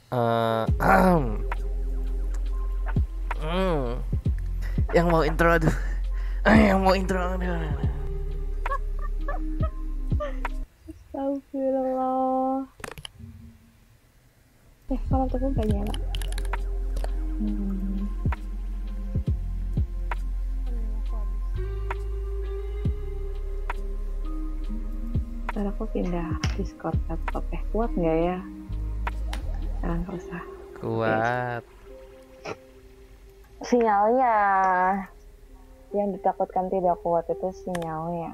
Eh, hmm, yang mau intro aduh. Yang mau intro aduh. Astagfirullah. Kalau telepon gak nyala. Ntar aku pindah Discord laptop. Kuat nggak ya? Jangan usah. Kuat. Sinyalnya yang ditakutkan tidak kuat itu sinyalnya.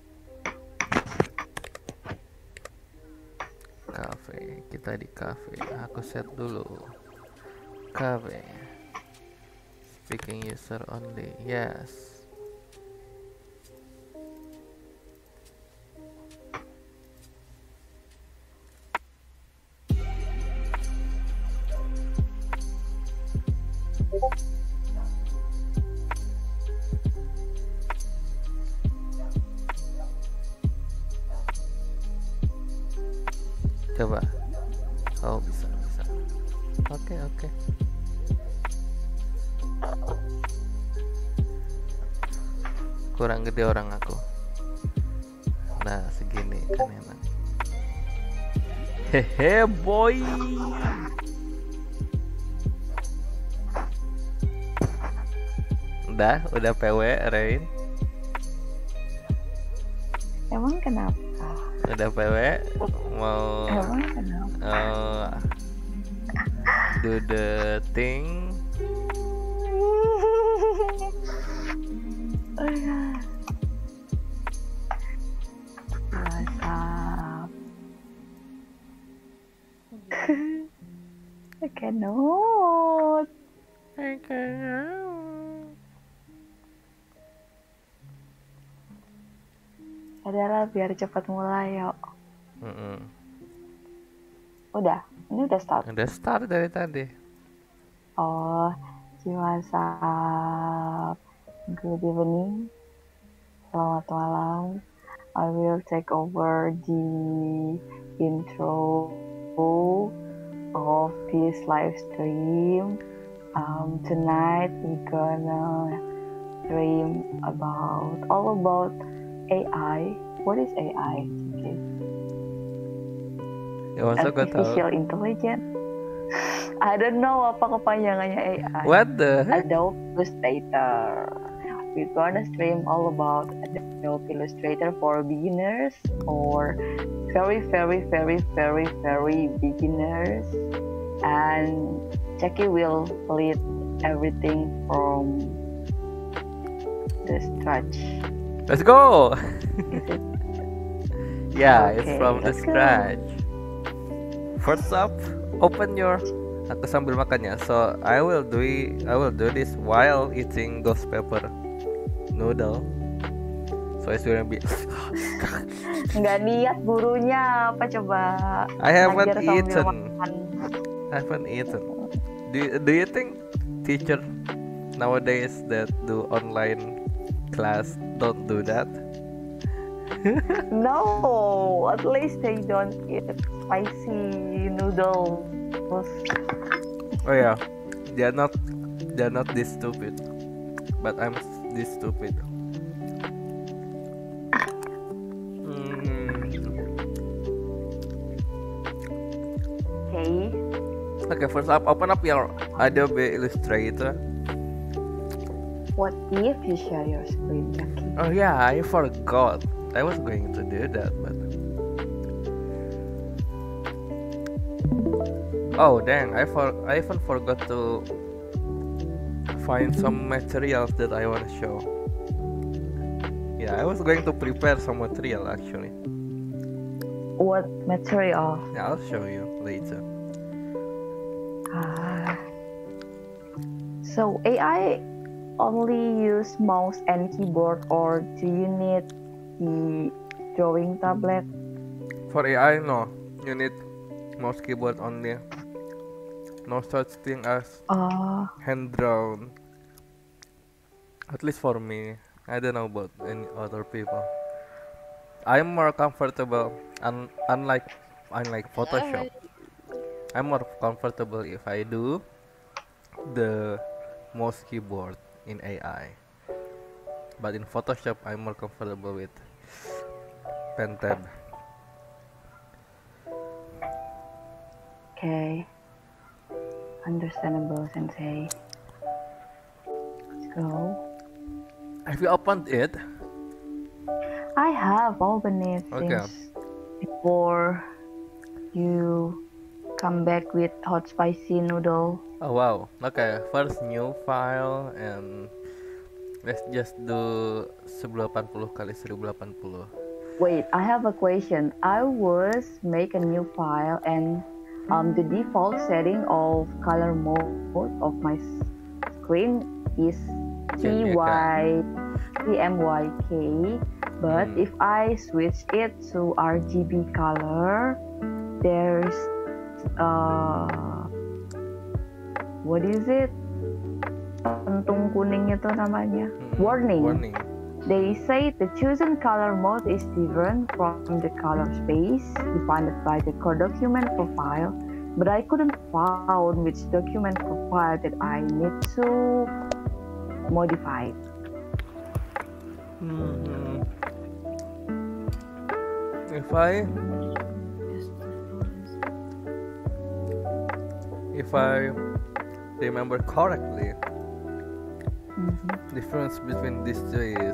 Cafe, kita di cafe. Aku set dulu. Cafe. Speaking user only. Yes. Coba. Oh, bisa. Oke. Kurang gede orang aku. Nah, segini kan enak. Hehe, boy. Udah PW, Rain. Emang kenapa? Udah PW, mau Emang kenapa? do the thing. WhatsApp. I cannot. Adalah biar cepat mulai yuk. Udah, ini udah start. Udah start dari tadi. Oh, WhatsApp. Good evening. Selamat malam. I will take over the intro of this live stream. Tonight we're gonna stream all about AI. What is AI? Okay. Artificial Intelligence. I don't know apa kepanjangannya AI. What the heck? Adobe Illustrator. We're gonna stream all about Adobe Illustrator for beginners or very beginners. And Jackie will lead everything from the scratch. Let's go. Is it? Yeah, Okay, it's from the scratch. First up, open your. Aku sambil makannya. So I will do this while eating ghost pepper noodle. So it's gonna be. Nggak niat gurunya apa coba? I haven't Ngajar sambil eaten. makan. I haven't eaten. Do you think teacher nowadays that do online class don't do that? No, at least they don't eat spicy noodles. Oh yeah, they're not this stupid, but I'm this stupid. Okay, first up, open up your Adobe Illustrator. What if you share your screen, Jackie? Oh yeah, I forgot. I was going to do that, but oh dang, I even forgot to find some materials that I want to show. Yeah, I was going to prepare some material actually. What material? Yeah, I'll show you later. So AI only use mouse and keyboard, or do you need the drawing tablet? For AI, no. You need mouse keyboard only. No such thing as hand drawn. At least for me. I don't know about any other people. I'm more comfortable unlike Photoshop. I'm more comfortable if I do the mouse keyboard in AI. But in Photoshop, I'm more comfortable with pen tab. Okay. Understandable, Sensei. Let's go. Have you opened it? I have opened it since before you come back with hot spicy noodle. Oh wow. Okay, first new file and let's just do 1080 kali 1080. Wait, I have a question. I was make a new file and the default setting of color mode of my screen is CMYK, but if I switch it to RGB color, there's what is it? Pentung kuning itu namanya. Warning. They say the chosen color mode is different from the color space defined by the core document profile, but I couldn't find which document profile that I need to modify. If I remember correctly, difference between these two is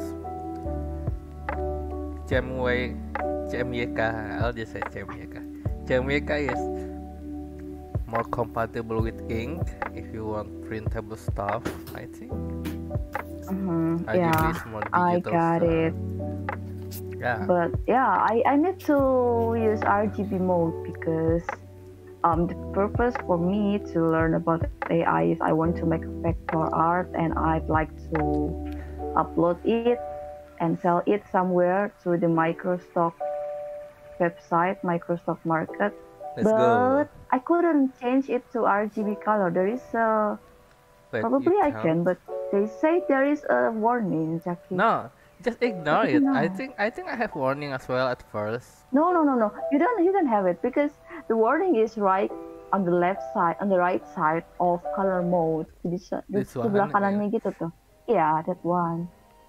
CMYK. I'll just say CMYK. CMYK is more compatible with ink if you want printable stuff, I think. Yeah, I got stuff. It. Yeah. But yeah, I need to use RGB mode because the purpose for me to learn about AI is I want to make vector art and I'd like to upload it and sell it somewhere to the Microstock website, Microstock Market. Let's go. I couldn't change it to RGB color. There is a probably I can, but they say there is a warning, Jackie. No, just ignore it. I think I have warning as well at first. No. You don't have it because the warning is right on the left side, on the right side of color mode. Di sebelah kanannya gitu tuh. Yeah, that one.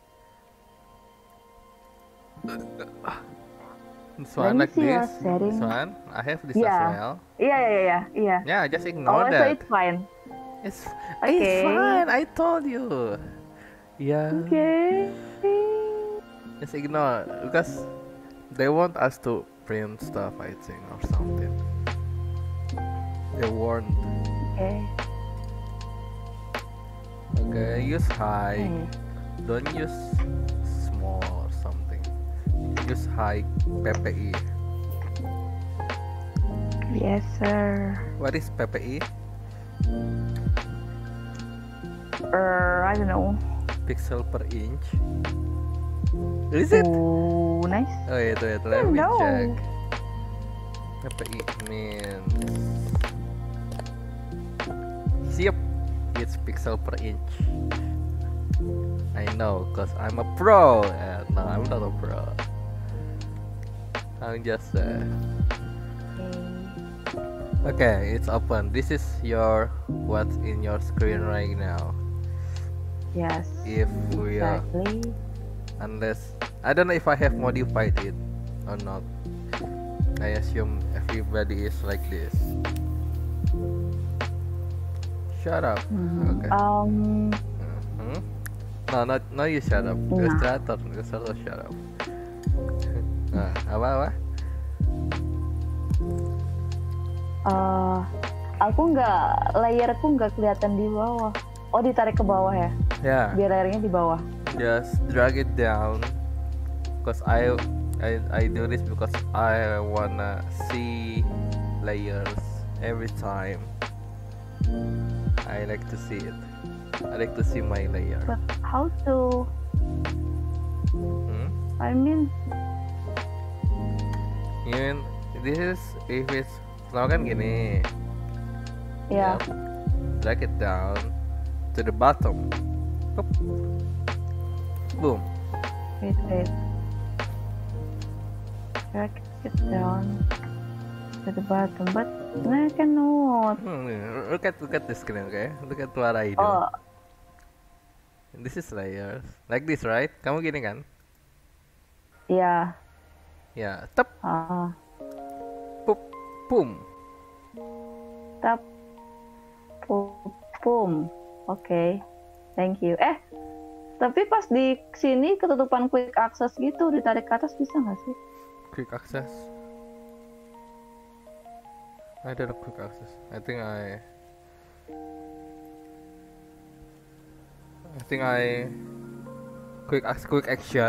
This one like this. This one, I have this as well. Yeah. Yeah, just ignore that. So it's fine. It's fine. I told you. Yeah. Okay. Just ignore because they want us to print stuff, I think, or something. They warned. Okay, use high. Don't use small or something. Use high PPI. Yes, sir. What is PPI? I don't know. Pixel per inch. Is it? Oh, nice. Oh yeah, let me check. PPI means. Yep, it's pixel per inch. I know, cause I'm a pro. No, I'm not a pro. I'm just. Okay, it's open. This is what's in your screen right now. Yes. If we exactly. Unless I don't know if I have modified it or not. I assume everybody is like this. Shut up. Okay. No, you shut up. Illustrator shut up. Apa? Layerku nggak kelihatan di bawah. Oh, ditarik ke bawah ya? Yeah. Biar layernya di bawah. Just drag it down. Cause I do this because I wanna see layers every time. I like to see it. I like to see my layer. But how to? I mean, this is if it's now kan gini. Yeah. Drag it down to the bottom. Oop. Boom. Wait. Drag it down to the bottom, but I cannot. Look at the screen, okay? Look at what I do. Oh. This is layers. Like this, right? Kamu gini kan? Iya. Ya, tep. Pup, pum. Tep. Pum. Oke. Thank you. Tapi pas di sini ketutupan quick access gitu, ditarik ke atas bisa nggak sih? Quick access. I don't know quick access. I think quick action.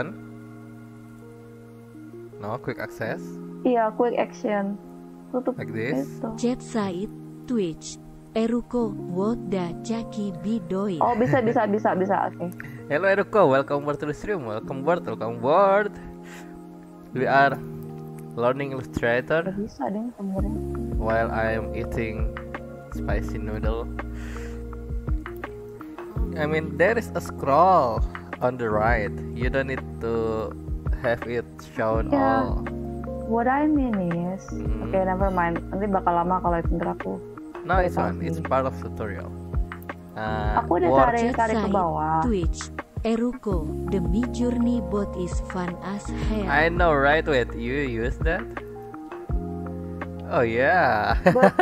No, quick access. Iya, quick action. Tutup like this. Jet Said, Twitch, Eruko, Woda, Jaki, Bidoin. Oh, bisa. Oke. Hello Eruko, welcome board to the stream. Welcome board. We are learning Illustrator. Bisa deh kemarin. While I am eating spicy noodle. I mean, there is a scroll on the right. You don't need to have it shown all. What I mean is, okay, never mind. Nanti bakal lama kalau itu aku. No, it's fine. It's part of tutorial. Aku udah tarik ke bawah. Twitch, Eruko, the Midjourney bot is fun as hell. I know, right? Wait, you use that? Oh yeah.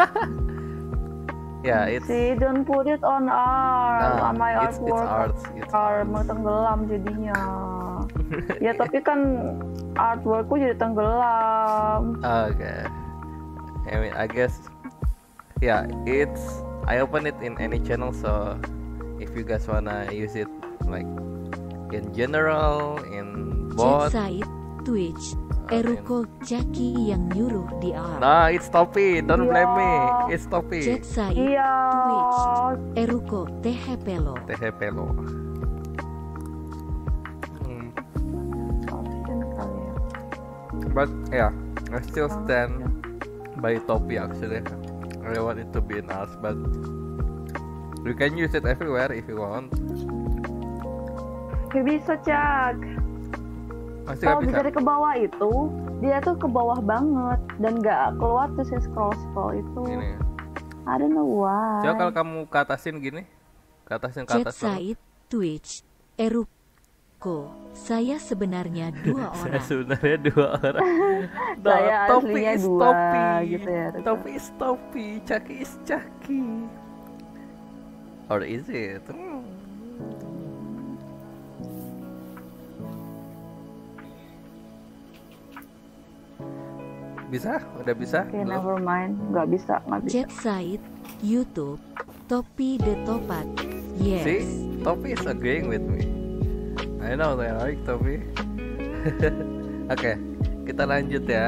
Yeah, it's. See, don't put it on art. On my artwork. It's mau tenggelam jadinya. Ya tapi kan artworkku jadi tenggelam. Okay. I mean, I guess. Yeah, I open it in any channel, so if you guys wanna use it like in general, in bot. Jet Said, Twitch, Eruko, Jaki yang nyuruh di art. Nah, it's Topi, don't blame me. It's Topi. Jet Said, Twitch, Eruko, THPelo. But yeah, I still stand by Topi actually. I want it to be in art, but you can use it everywhere if you want. Gak bisa, Cak. Kalau dari ke bawah itu, dia tuh ke bawah banget dan gak keluar tuh si scroll itu. Gini. I don't know why. Coba kalau kamu ke atasin gini, ke atas. Jet Said, Twitch, Eruko. Saya sebenarnya 2 orang. Saya sebenarnya 2 orang. Saya Topi aslinya is 2 Topi. gitu ya. Topi is Topi, Caki is Caki. Or is it? Bisa? Udah bisa? Okay, never mind. Gak bisa. Jet Said, YouTube, Topi the Topat. Yes. See? Topi is agreeing with me. I know they like Topi. Oke, kita lanjut ya.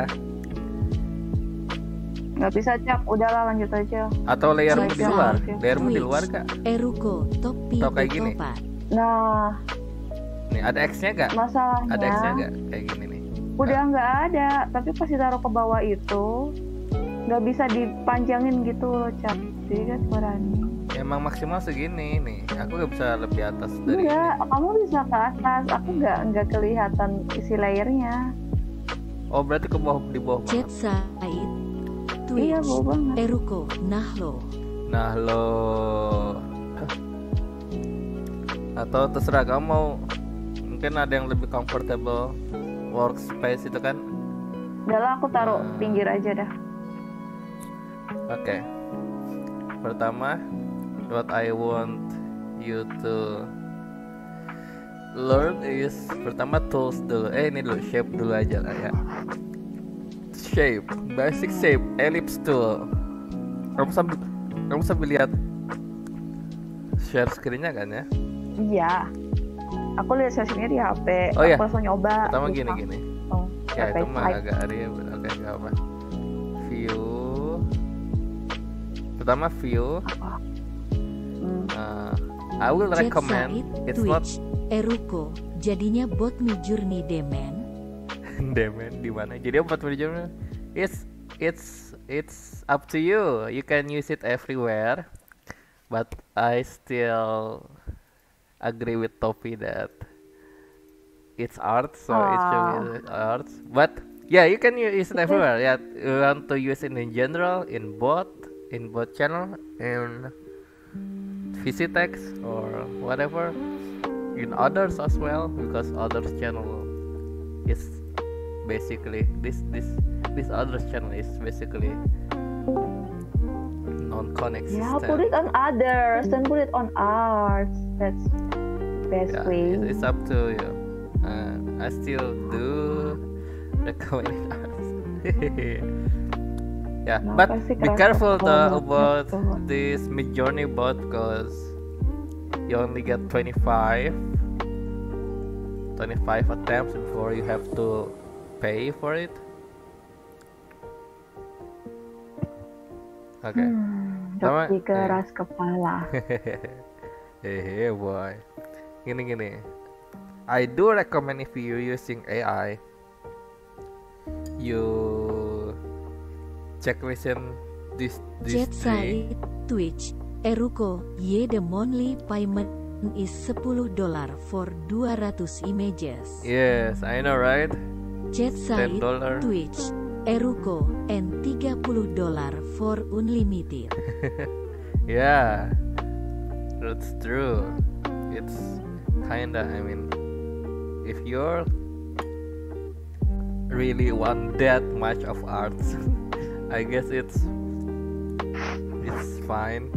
Gak bisa, Cak. Udahlah, lanjut aja. Atau layarmu di luar? Layarmu di luar, Kak? Eruko, Topi atau kayak gini? Topat. Nah, nih ada X-nya gak? Masalahnya ada X-nya gak? Kayak gini nih. Udah nggak ada, tapi pas ditaruh ke bawah itu nggak bisa dipanjangin gitu loh, Cak. Jadi kan suaranya. Emang maksimal segini nih. Aku nggak bisa lebih atas dari Enggak, ini. kamu bisa ke atas. Aku nggak kelihatan isi layernya. Oh, berarti ke bawah, di bawah Jet banget. Said, Twitch, iya, bawah banget. Eruko, Nahlo. Atau terserah kamu mau. Mungkin ada yang lebih comfortable workspace itu kan. Udahlah, aku taruh pinggir aja dah. Oke. Pertama, what I want you to learn is pertama tools dulu. Ini dulu shape dulu aja lah ya. Shape, basic shape, ellipse tool. Kamu sambil lihat share screen-nya kan ya? Iya. Aku lihat sesinya di HP. Oh, aku langsung nyoba. Pertama gini. Oh, Ya itu mah agak variable. Oke, gak apa. View. Pertama view. I will recommend. It's not Eruko. Jadinya bot Midjourney Demen. Demen di mana? Jadi bot Midjourney. It's up to you. You can use it everywhere. But I still agree with Topi that it's art, so it should be art. But Yeah, you can use it everywhere. Yeah, you want to use it in general, in both channel, in Visitex or whatever, in others as well, because others channel is basically this others channel is basically non-connect system. Yeah, put it on others, don't put it on ours. That's the best way. It's up to you. I still do recommend ours. Yeah, but be careful though about this Midjourney bot, because you only get 25 attempts before you have to pay for it. Okay. Tapi keras kepala. Hehe boy. Gini. I do recommend if you're using AI, you check listen this Jet site Twitch Eruko the monthly payment is $10 for 200 images. Yes, I know, right? Jet site $10. Twitch Eruko and $30 for unlimited. Yeah, that's true. It's kinda, I mean, if you're really want that much of art, I guess it's fine.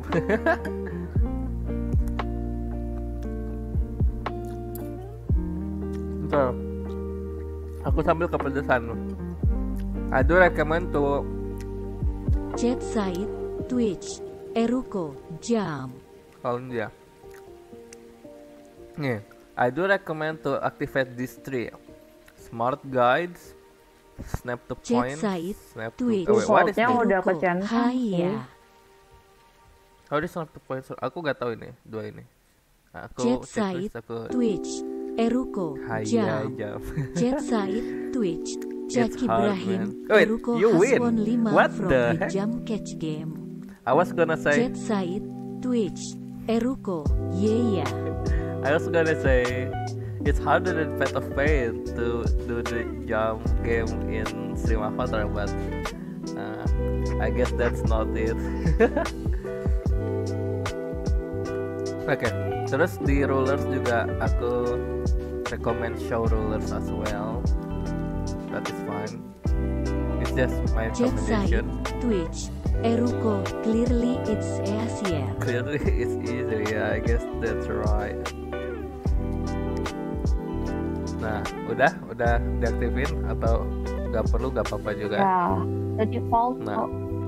So, aku sambil kepedesan. I do recommend to Jet site Twitch Eruko Jam. Oh yeah. Yeah, I do recommend to activate these three: smart guides, snap to point, snap to Twitch. what is Yang this? udah kecian. Haya. Oh, this snap to point. Aku gak tahu ini dua ini. Aku Jet checklist site aku. Twitch Eruko Jam. Jet site Twitch Jack Ibrahim Wait, Eruko you win. Haswon 5 What from the the heck? Jam Catch Game. I was gonna say. Jet site Twitch Eruko yeah. I was gonna say it's harder than Path of Faith to do the jump game in Stream Avatar, but I guess that's not it. Oke, terus di rulers juga aku recommend show rulers as well. That is fine. It's just my Jet site recommendation. Twitch Eruko clearly it's easier. Clearly it's easier, yeah, I guess that's right. Nah, udah diaktifin atau nggak perlu, nggak apa-apa juga. Ya, the default. Nah,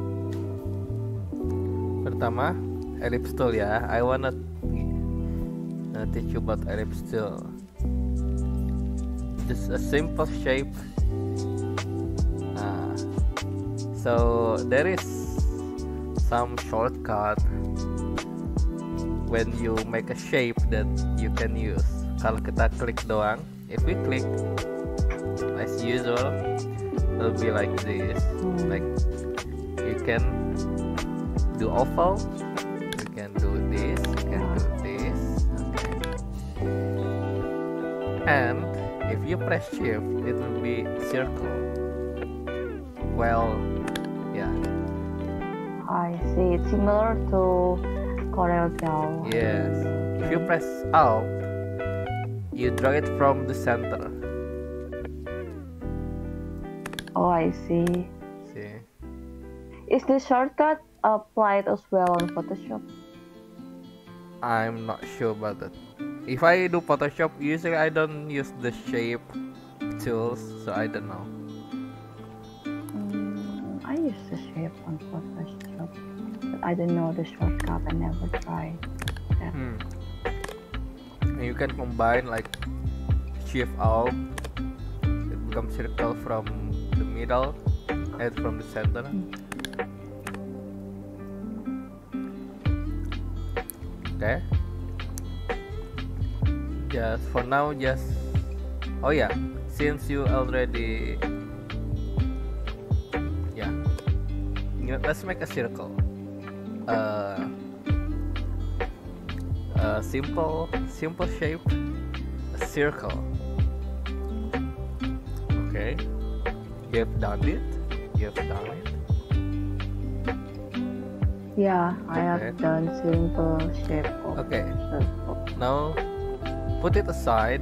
pertama ellipse tool ya. I wanna teach you about ellipse tool. Just a simple shape. So there is some shortcut when you make a shape that you can use. Kalau kita klik doang, if we click as usual, it'll be like this. Like you can do oval, you can do this, you can do this. Okay. And if you press shift, it will be circle. Well, yeah. I see. It's similar to CorelDRAW. Yes. If you press Alt, you draw it from the center. Oh, I see. See? Is this shortcut applied as well on Photoshop? I'm not sure about that. If I do Photoshop, usually I don't use the shape tools, so I don't know. I use the shape on Photoshop, but I don't know the shortcut. I never tried that. And you can combine like Shift Alt, it becomes circle from the middle and from the center. Okay. Just for now, oh yeah, since you already, yeah, let's make a circle. Simple shape, a circle. Okay. You have done it? You have done it? Yeah, I have done simple shape of circle. Now put it aside.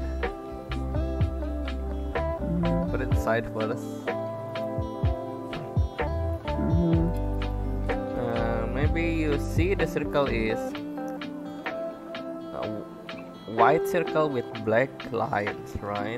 Put it aside first. Maybe you see the circle is a white circle with black lines, right?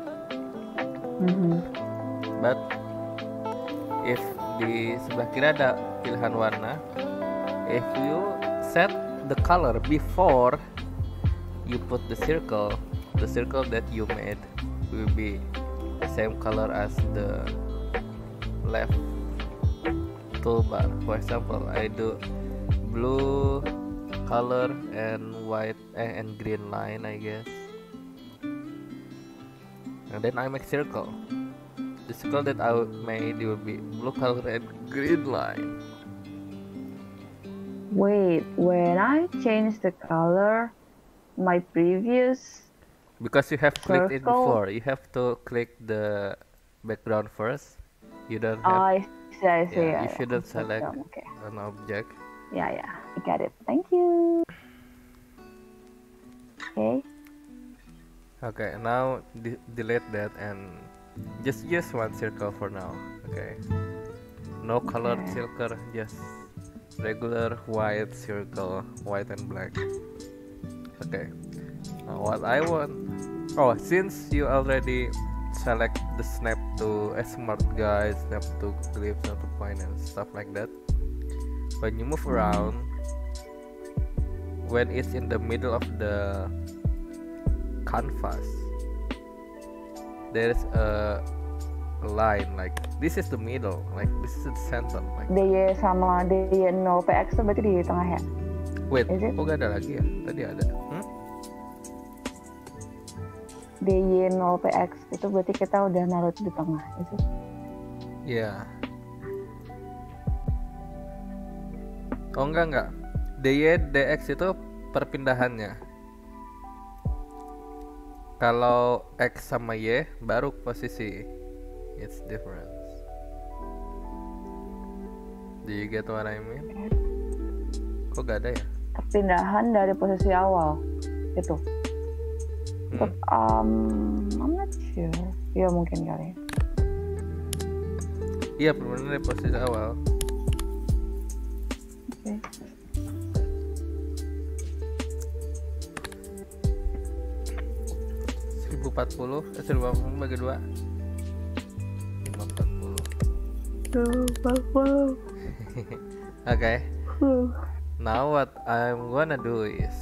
But if di sebelah kiri ada pilihan warna, if you set the color before you put the circle that you made will be the same color as the left toolbar. For example, I do blue color and white and green line, I guess, and then I make circle. The circle that I made will be blue color and green line. Wait, when I change the color, my previous because you have clicked it circle? before, you have to click the background first. You don't have. I see. Yeah, you shouldn't select an object. Yeah, I got it. Thank you. Okay, now delete that and just use one circle for now. Okay, no colored circle, just regular white circle, white and black. Okay, now what I want, since you already select the snap to a smart guide, snap to clip, snap to point and stuff like that, when you move around, when it's in the middle of the canvas, there's a line like this is the middle, like this is the center, like DY sama DY 0 PX tuh berarti di tengah ya? Wait, kok gak ada lagi ya? Tadi ada. DY 0 PX itu berarti kita udah naruh di tengah, itu? Iya. Oh enggak. DY DX itu perpindahannya. Kalau X sama Y baru posisi. It's different. Do you get what I mean? Kok gak ada ya? Perpindahan dari posisi awal itu. I'm not sure. Ya mungkin kali. Iya, perpindahan dari posisi awal. Oke. 1040 bagi 2 540. Okay. Now what I'm gonna do is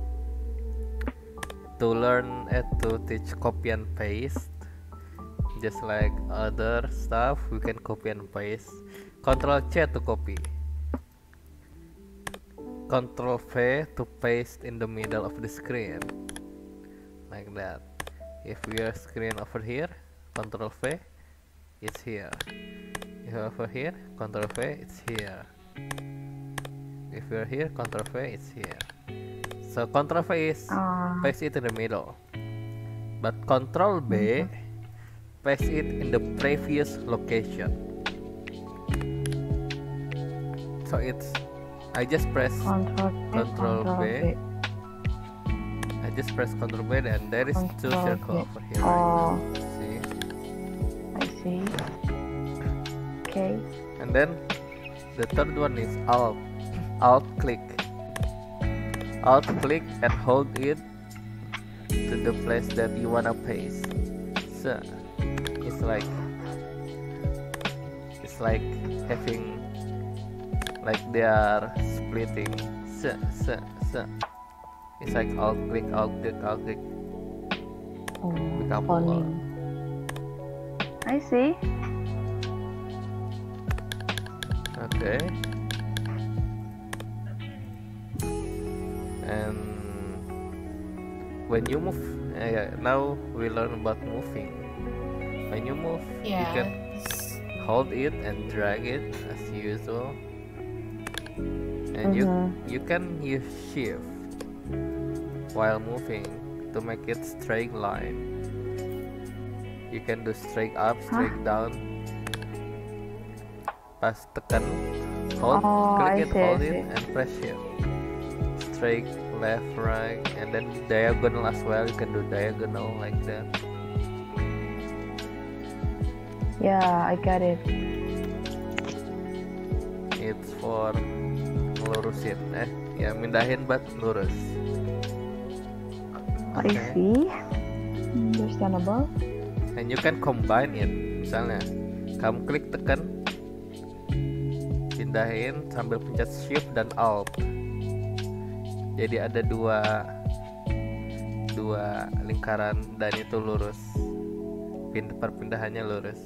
to learn to teach copy and paste. Just like other stuff, we can copy and paste. Control C to copy. Control V to paste in the middle of the screen. Like that. If we are screen over here, Control V, it's here. If over here, Control V, it's here. If we are here, Control V, it's here. So Control V is paste it in the middle, but Control B paste it in the previous location. So it's I just press Control B. I just press Control B and there is two circles over here. Right? See? I see. Okay. And then the third one is Alt click and hold it to the place that you wanna paste. So it's like having like they are splitting. So it's like alt click become one. I see. Okay. And when you move, now we learn about moving. When you move, you can hold it and drag it as usual, and you can use shift while moving to make it straight line. You can do straight up, straight down, pas tekan hold, click it, hold it, and press shift. Straight, left, right, and then diagonal as well. You can do diagonal like that. Yeah, I got it. It's for lurusin, ya mindahin buat lurus. I see. Understandable. And you can combine it. Misalnya, kamu klik tekan, pindahin sambil pencet shift dan alt. Jadi ada dua lingkaran dan itu lurus. Perpindahannya lurus.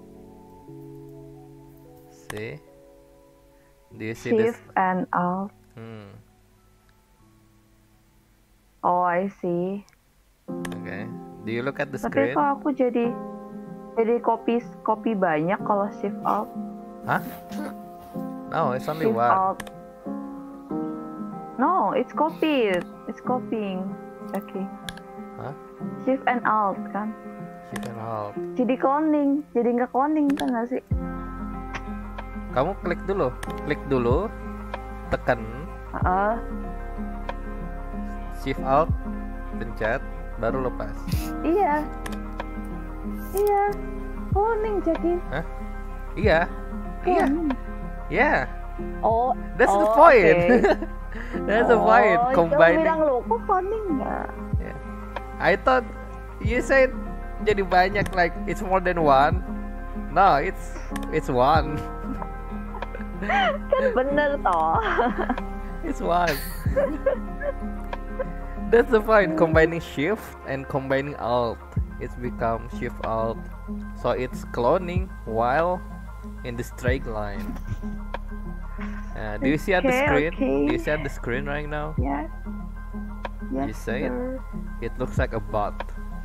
See? Do you see this? Shift and alt. Oh, I see. Okay. Do you look at the Tapi screen? kok aku jadi copy banyak kalau shift alt? Hah? No, it's only Shift one. alt. No, it's copied. It's copying. Okay. Hah? Shift and alt kan? Shift and alt. Jadi cloning, jadi nggak cloning kan nggak sih? Kamu klik dulu, tekan, shift alt, pencet, baru lepas. Iya, cloning jadi. Hah? Iya. Yeah. Oh, That's the point. Okay. That's the point. Combining. Bilang lo, kok cloning nggak? Yeah. I thought you said jadi banyak, like it's more than one. No, it's one. Kan bener toh. It's one. That's the point. Combining shift and combining alt, it's become shift alt. So it's cloning while in the straight line. Do you see at the screen? Okay. Do you see at the screen right now? Yeah. Yes, You say sir. it looks like a bot.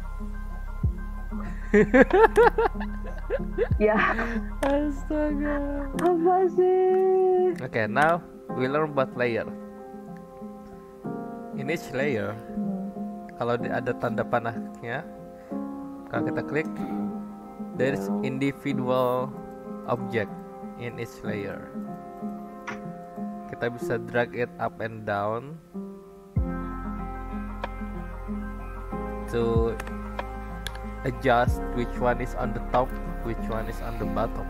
Ya. Astaga. Apa sih? Okay, now we learn about layer. In each layer, kalau ada tanda panahnya, kalau kita klik, there is individual object in each layer. Kita bisa drag it up and down to adjust which one is on the top, which one is on the bottom.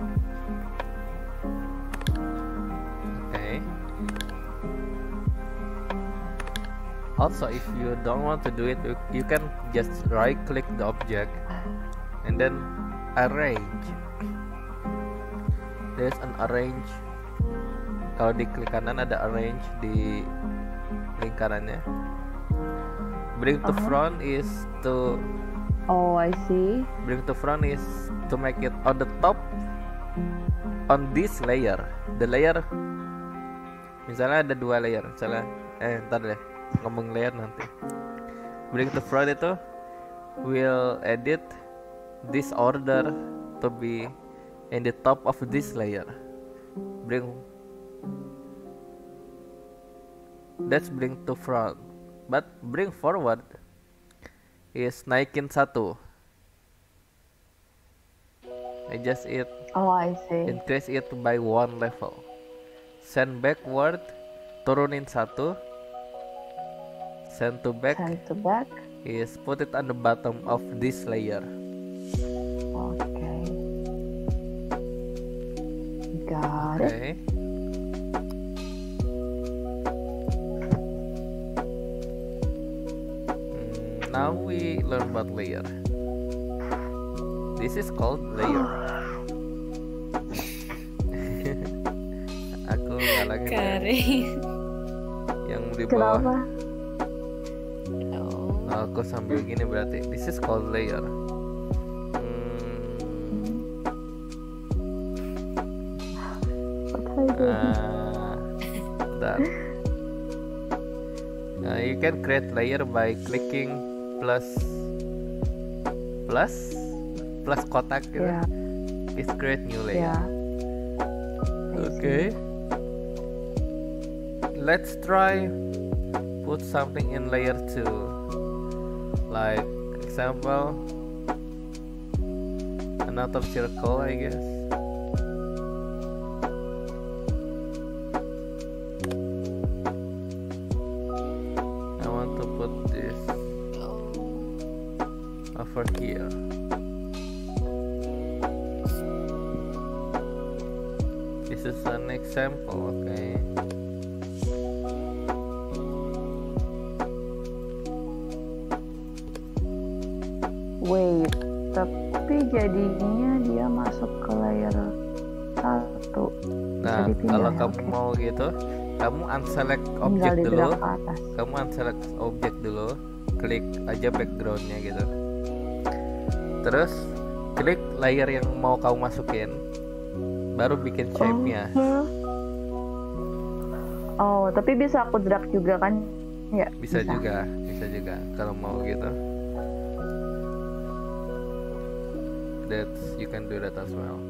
Okay. Also, if you don't want to do it, you can just right click the object and then arrange. There's an arrange. Kalau di klik kanan ada arrange di lingkarannya. Bring to front is to Oh, I see. Bring to front is to make it on the top on this layer. The layer, misalnya ada dua layer, misalnya ntar deh ngomong layer nanti. Bring to front itu will edit this order to be in the top of this layer. That's bring to front. But bring forward is naikin satu. Adjust it. Oh, I see. Increase it by one level. Send backward, turunin satu. Send to back. Send to back. Is put it on the bottom of this layer. Okay. Got it. Okay. Now we learn about layer. This is called layer. Aku nggak lagi yang di bawah. Kenapa? Aku sambil gini berarti. This is called layer. That. You can create layer by clicking plus kotak gitu. Yeah. It's create new layer. Yeah. Okay. Let's try put something in layer 2. Like example, another circle, I guess. over here. This is an example, okay? Wait, tapi jadinya dia masuk ke layer 1. Nah, kalau kamu mau gitu, kamu unselect objek dulu. Kamu unselect objek dulu, klik aja backgroundnya gitu. Terus klik layer yang mau kamu masukin, baru bikin shape-nya. Oh, tapi bisa aku drag juga kan? Ya. Bisa juga kalau mau gitu. You can do that as well.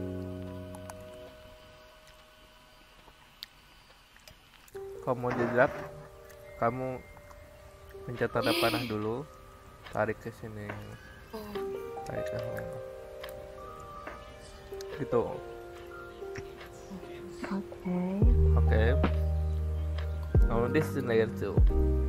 Kalau mau di-drag, kamu pencet tanda panah dulu, tarik ke sini, tarik ke sini, gitu. Oke. Now this is layer 2.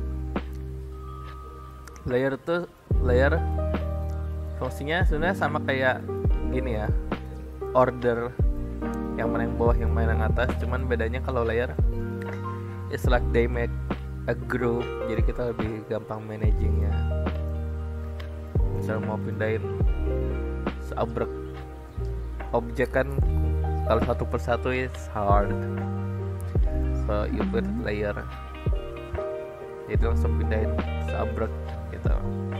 Layer fungsinya sebenarnya sama kayak gini ya, order yang mana yang bawah yang mana yang atas, cuman bedanya kalau layer it's like they make a group, jadi kita lebih gampang managingnya. Misal mau pindahin seabrek objek kan, kalau satu persatu is hard, so you put layer, jadi langsung pindahin seabrek gitu.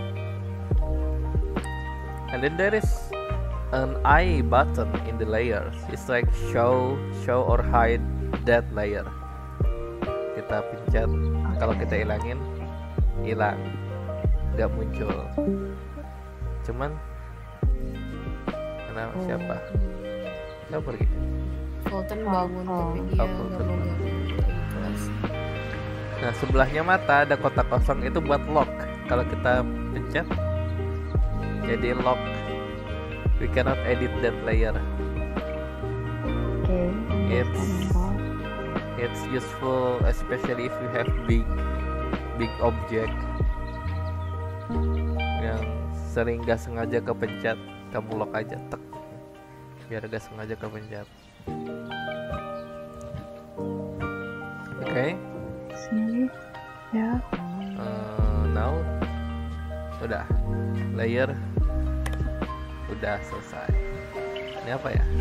And then there is an I button in the layers. It's like show or hide that layer. Kita pencet, kalau kita hilangin, hilang, nggak muncul. Cuman, kenapa siapa pergi? Fulton bangun tapi dia nggak mau ganggu kelas. Nah, sebelahnya mata ada kotak kosong, itu buat lock. Kalau kita pencet, jadi lock. We cannot edit that layer. It's useful especially if you have big object yang sering gak sengaja kepencet, kamu lock aja, tek, biar gak sengaja kepencet. Okay. Now udah layer udah selesai. Ini apa ya?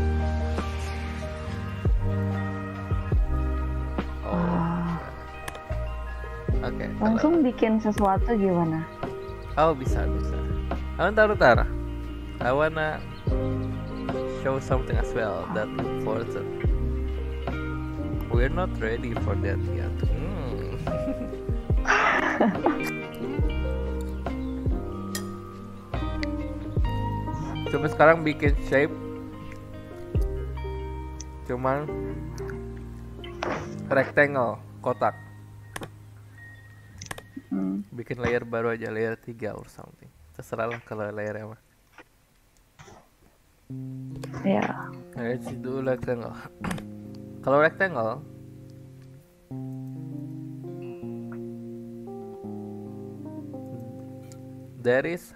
Oke. Langsung bikin sesuatu gimana? Oh, bisa. Taruh. I wanna show something as well that important. We're not ready for that yet. Coba sekarang bikin shape, cuman rectangle, kotak. Bikin layer baru aja, layer 3 or something. Terserah lah kalau layer apa. Ya. Let's do rectangle. Kalau rectangle, there is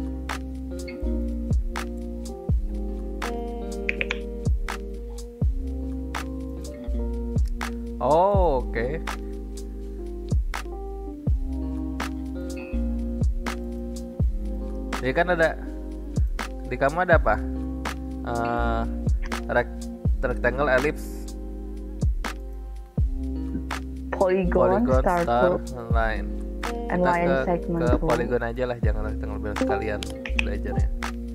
okay. Jadi kan ada di kamu ada apa? Rectangle, ellipse, polygon star, line. And line segment ke polygon aja lah, jangan rectangle biar sekalian belajarnya.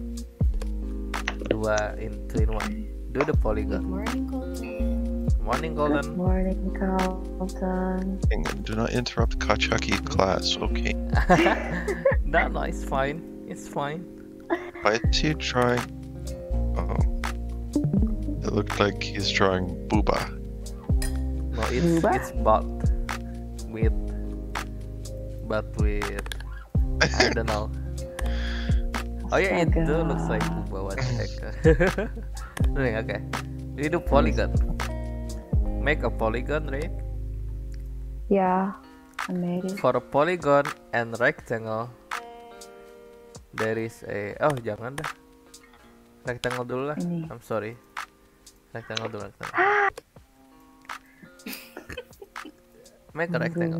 2 in 1. Do the polygon. Morning, Golden. Good morning, Carlton. Do not interrupt Kachaki class, okay? No, it's fine. It's fine. Why is he drawing? Oh. It looked like he's drawing Booba. No, it's but with I don't know. Oh yeah, it looks like Booba. What the heck? Okay. We do polygon. Make a polygon, right? Yeah, I made it. For a polygon and rectangle, there is a, oh jangan dah, rectangle dulu lah. Ini. I'm sorry, rectangle dulu, rectangle. Make a rectangle.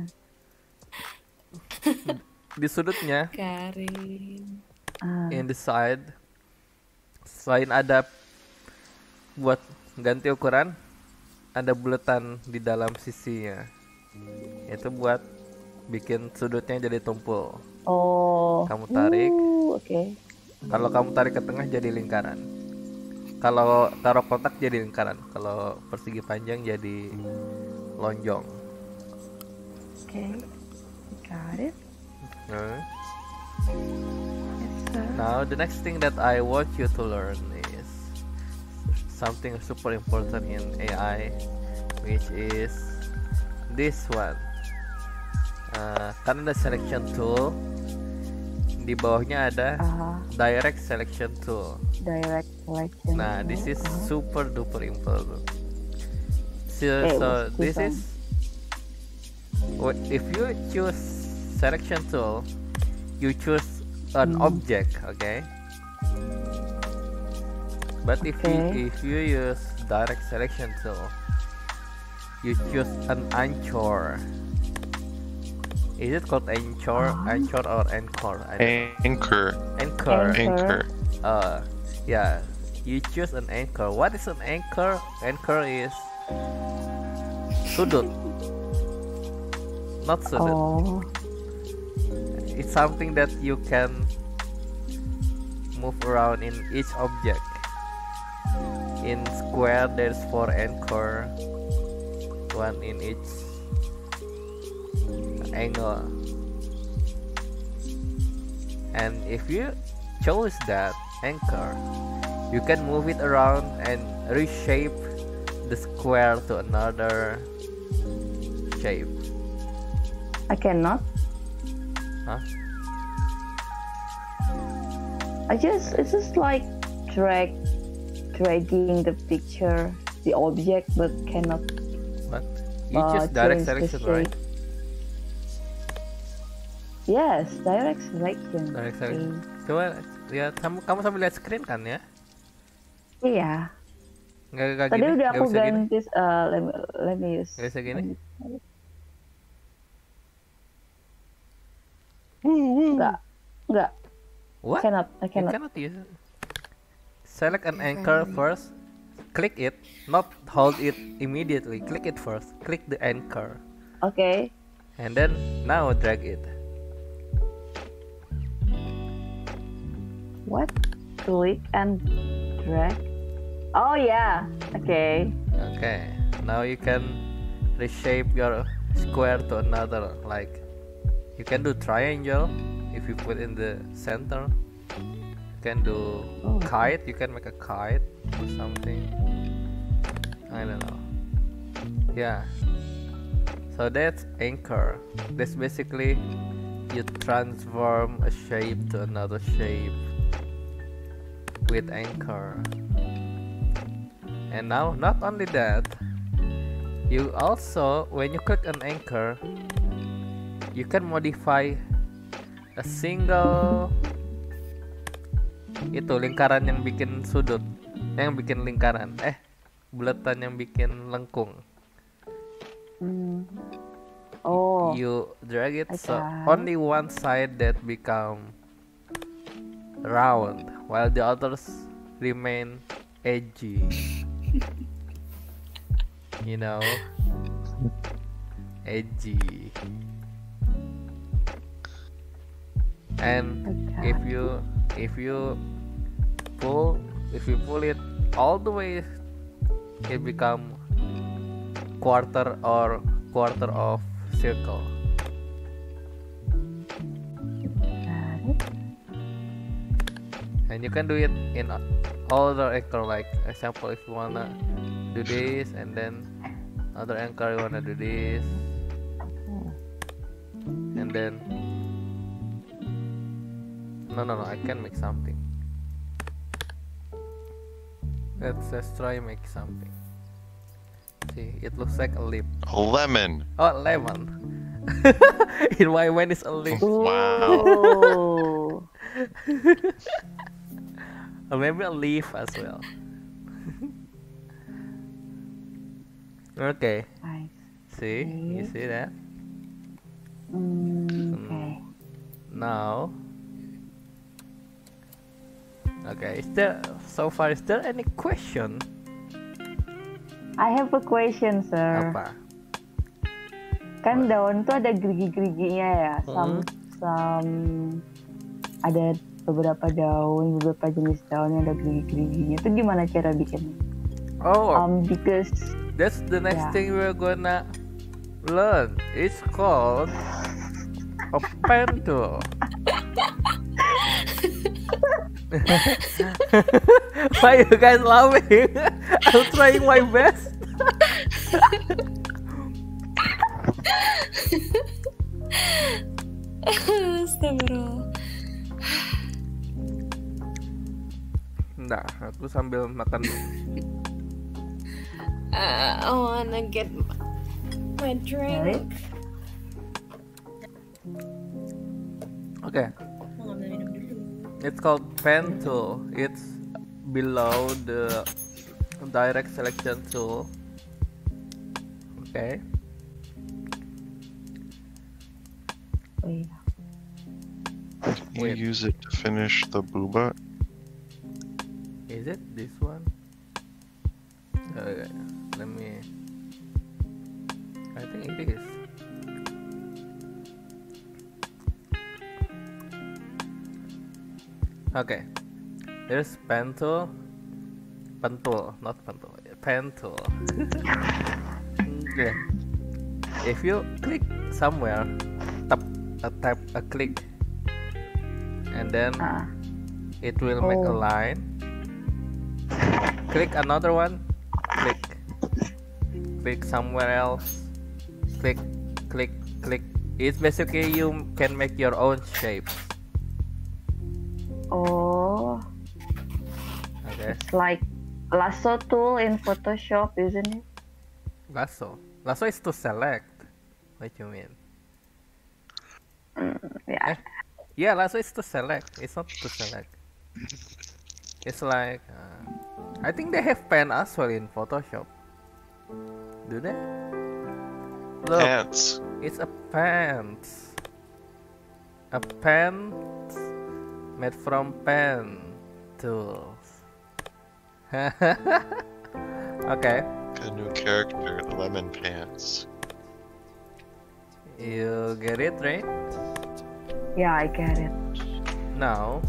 Di sudutnya, Karin. in the side, selain ada buat ganti ukuran, ada bulatan di dalam sisinya. Itu buat bikin sudutnya jadi tumpul. Oh. Kamu tarik. Oke. Kalau kamu tarik ke tengah jadi lingkaran. Kalau taruh kotak jadi lingkaran. Kalau persegi panjang jadi lonjong. Oke. Got it. Nah. Yes, sir. Now the next thing that I want you to learn is something super important in AI, which is this one. Karena ada selection tool, di bawahnya ada direct selection tool. Direct selection. Nah, this is super duper important. So this is, if you choose selection tool, you choose an object, okay? But if you use direct selection tool, you choose an anchor. Is it called anchor, anchor or anchor? Anchor. Anchor. Anchor. Yeah. You choose an anchor. What is an anchor? Anchor is sudut, not sudut. Oh. It's something that you can move around in each object. In square, there's 4 anchor, 1 in each angle. And if you chose that anchor, you can move it around and reshape the square to another shape. I cannot. Huh? It's just like dragging the picture, the object, but cannot. But you choose direct change the selection, right? shape. Yes, direct selection. Direct selection. Coba lihat, kamu sambil lihat screen kan ya? Iya. Nggak Tadi gini, udah nggak aku bisa gini. ganti. Let me use. Nggak bisa gini. Enggak. What? I You cannot. cannot use it. Select an anchor first. Click it, not hold it immediately. Click it first. Click the anchor, Okay. and then now drag it. What? Click and drag. Oh yeah. Okay. Okay. Now you can reshape your square to another. Like you can do triangle if you put in the center. You can do kite. You can make a kite or something. I don't know. Yeah. So that's anchor. That's basically you transform a shape to another shape with anchor. And now, not only that, you also, when you click an anchor, you can modify a single itu lingkaran yang bikin sudut, yang bikin lingkaran, bulatan yang bikin lengkung. Oh. You drag it so only one side that become round while the others remain edgy. You know, edgy. And if you pull it all the way, it become quarter of circle. And you can do it in all the anchor. Like example, if you wanna do this, and then other anchor you wanna do this, and then no, I can make something. Let's try make something. See, it looks like a lip. A lemon. Oh, lemon. In my mind is a lip. Wow. Oh. Or maybe a leaf as well. Okay. Nice. See? You see that? Okay. Now. Okay, so far is there any question? I have a question, sir. Apa? Kan daun tuh ada gerigi-geriginya ya. Ada beberapa jenis daun yang ada gerigi-geriginya. Itu gimana cara bikinnya? Oh, because that's the next thing we're gonna learn. It's called a pen tool. Why you guys laughing? I'm trying my best. Astagfirullah. Nah, aku sambil makan. I wanna get my drink. Okay. It's called pen tool. It's below the direct selection tool. Okay. You use it to finish the booba? Is it this one? Okay, let me. I think it is. Okay, there's pen tool, not pen tool, pen tool. Okay, if you click somewhere, tap a click, and then it will make a line. Click another one, click somewhere else, click. It's basically you can make your own shapes. Oh, okay. It's like lasso tool in Photoshop, isn't it? Lasso is to select. What you mean? Yeah. Yeah, lasso is to select. It's not to select. It's like I think they have pen as well in Photoshop. Do they? Look, Pants. it's a pants. A pen made from pen tools. Okay. A new character, the Lemon Pants. You get it, right? Yeah, I get it. Now,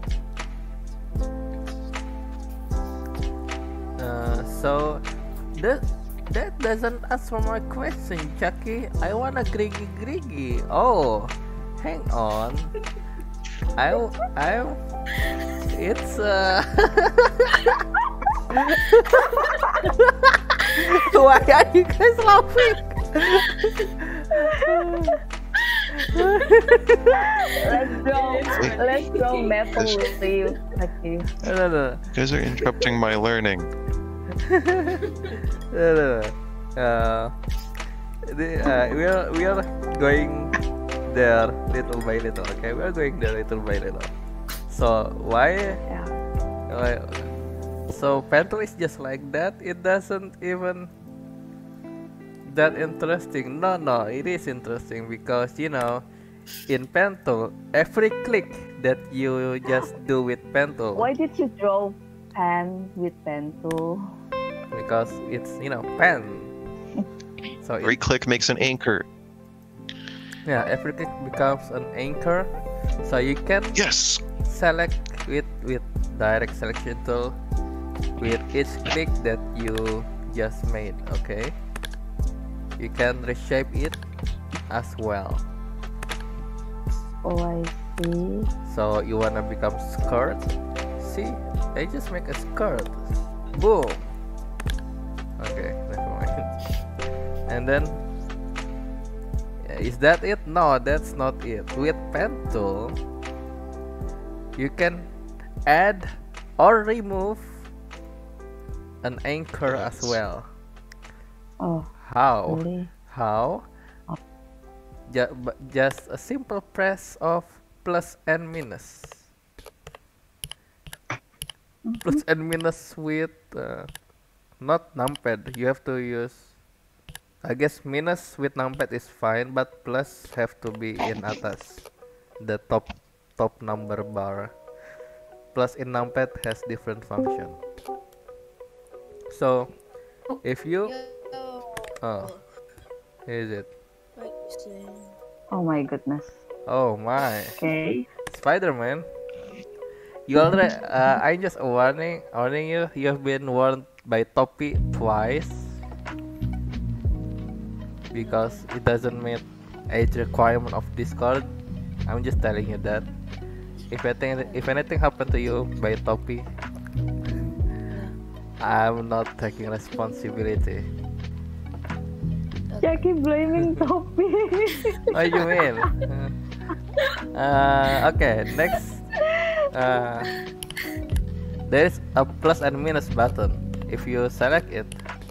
so that doesn't answer my question, Chucky. I wanna griggy. Oh, hang on. It's Why are you guys laughing? Let's go maple with you. Okay. No. You guys are interrupting my learning. No. We are going there little by little. Okay, we are going there little by little. So why? So pen tool is just like that. It doesn't even that interesting. No, it is interesting because in pen tool, every click that you just do with pen tool. Why did you draw pen with pen tool? Because it's pen. So every click makes an anchor. Yeah, every click becomes an anchor. So you can select with direct selection tool with each click that you just made. Okay, you can reshape it as well. Oh, I see. So you wanna become skirt? See, I just make a skirt. Boom. Okay, never mind. And then, is that it? No, that's not it. With pen tool, you can add or remove an anchor as well. Oh. How? Really? How? Just a simple press of plus and minus. Plus and minus with not numpad. You have to use. I guess minus with numpad is fine, but plus have to be in atas, the top number bar. Plus in numpad has different function. So if you here is it. Oh my goodness. Oh my. Okay. Spider-Man. You already I just warning you. You have been warned by Topi twice because it doesn't meet age requirement of Discord. I'm just telling you that. If anything happened to you by Topi, I'm not taking responsibility. Jackie blaming Topi. What you mean? Okay, next. There is a plus and minus button. If you select it,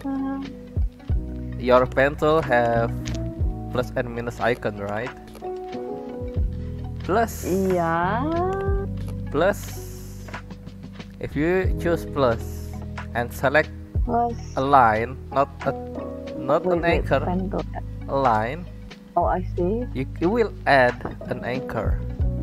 your pencil have plus and minus icon, right? Plus. Yeah. Plus. If you choose plus and select Plus. a line, not an anchor, a line. Oh, I see. You will add an anchor.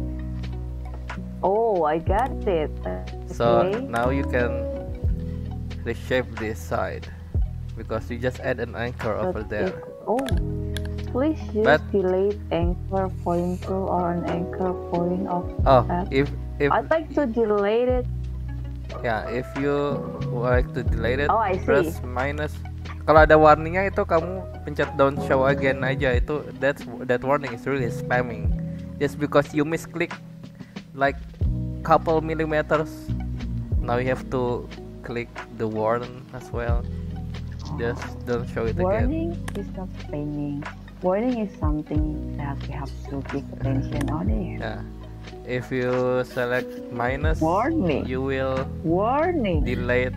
Oh, I got it. So Okay. now you can reshape this side because you just add an anchor over there. Please use But- delete anchor point to or an anchor point of Oh, that. if I'd like to delete it. ya, if you like to delete it, Oh, I see. press minus. Kalau ada warningnya itu kamu pencet don't show again aja. Itu that warning is really spamming. Just because you misclick like couple millimeters, now you have to click the warning as well. Just don't show it again. Warning is not spamming. Warning is something that we have to give attention on it. Yeah. If you select minus, Warning. you will Warning. delete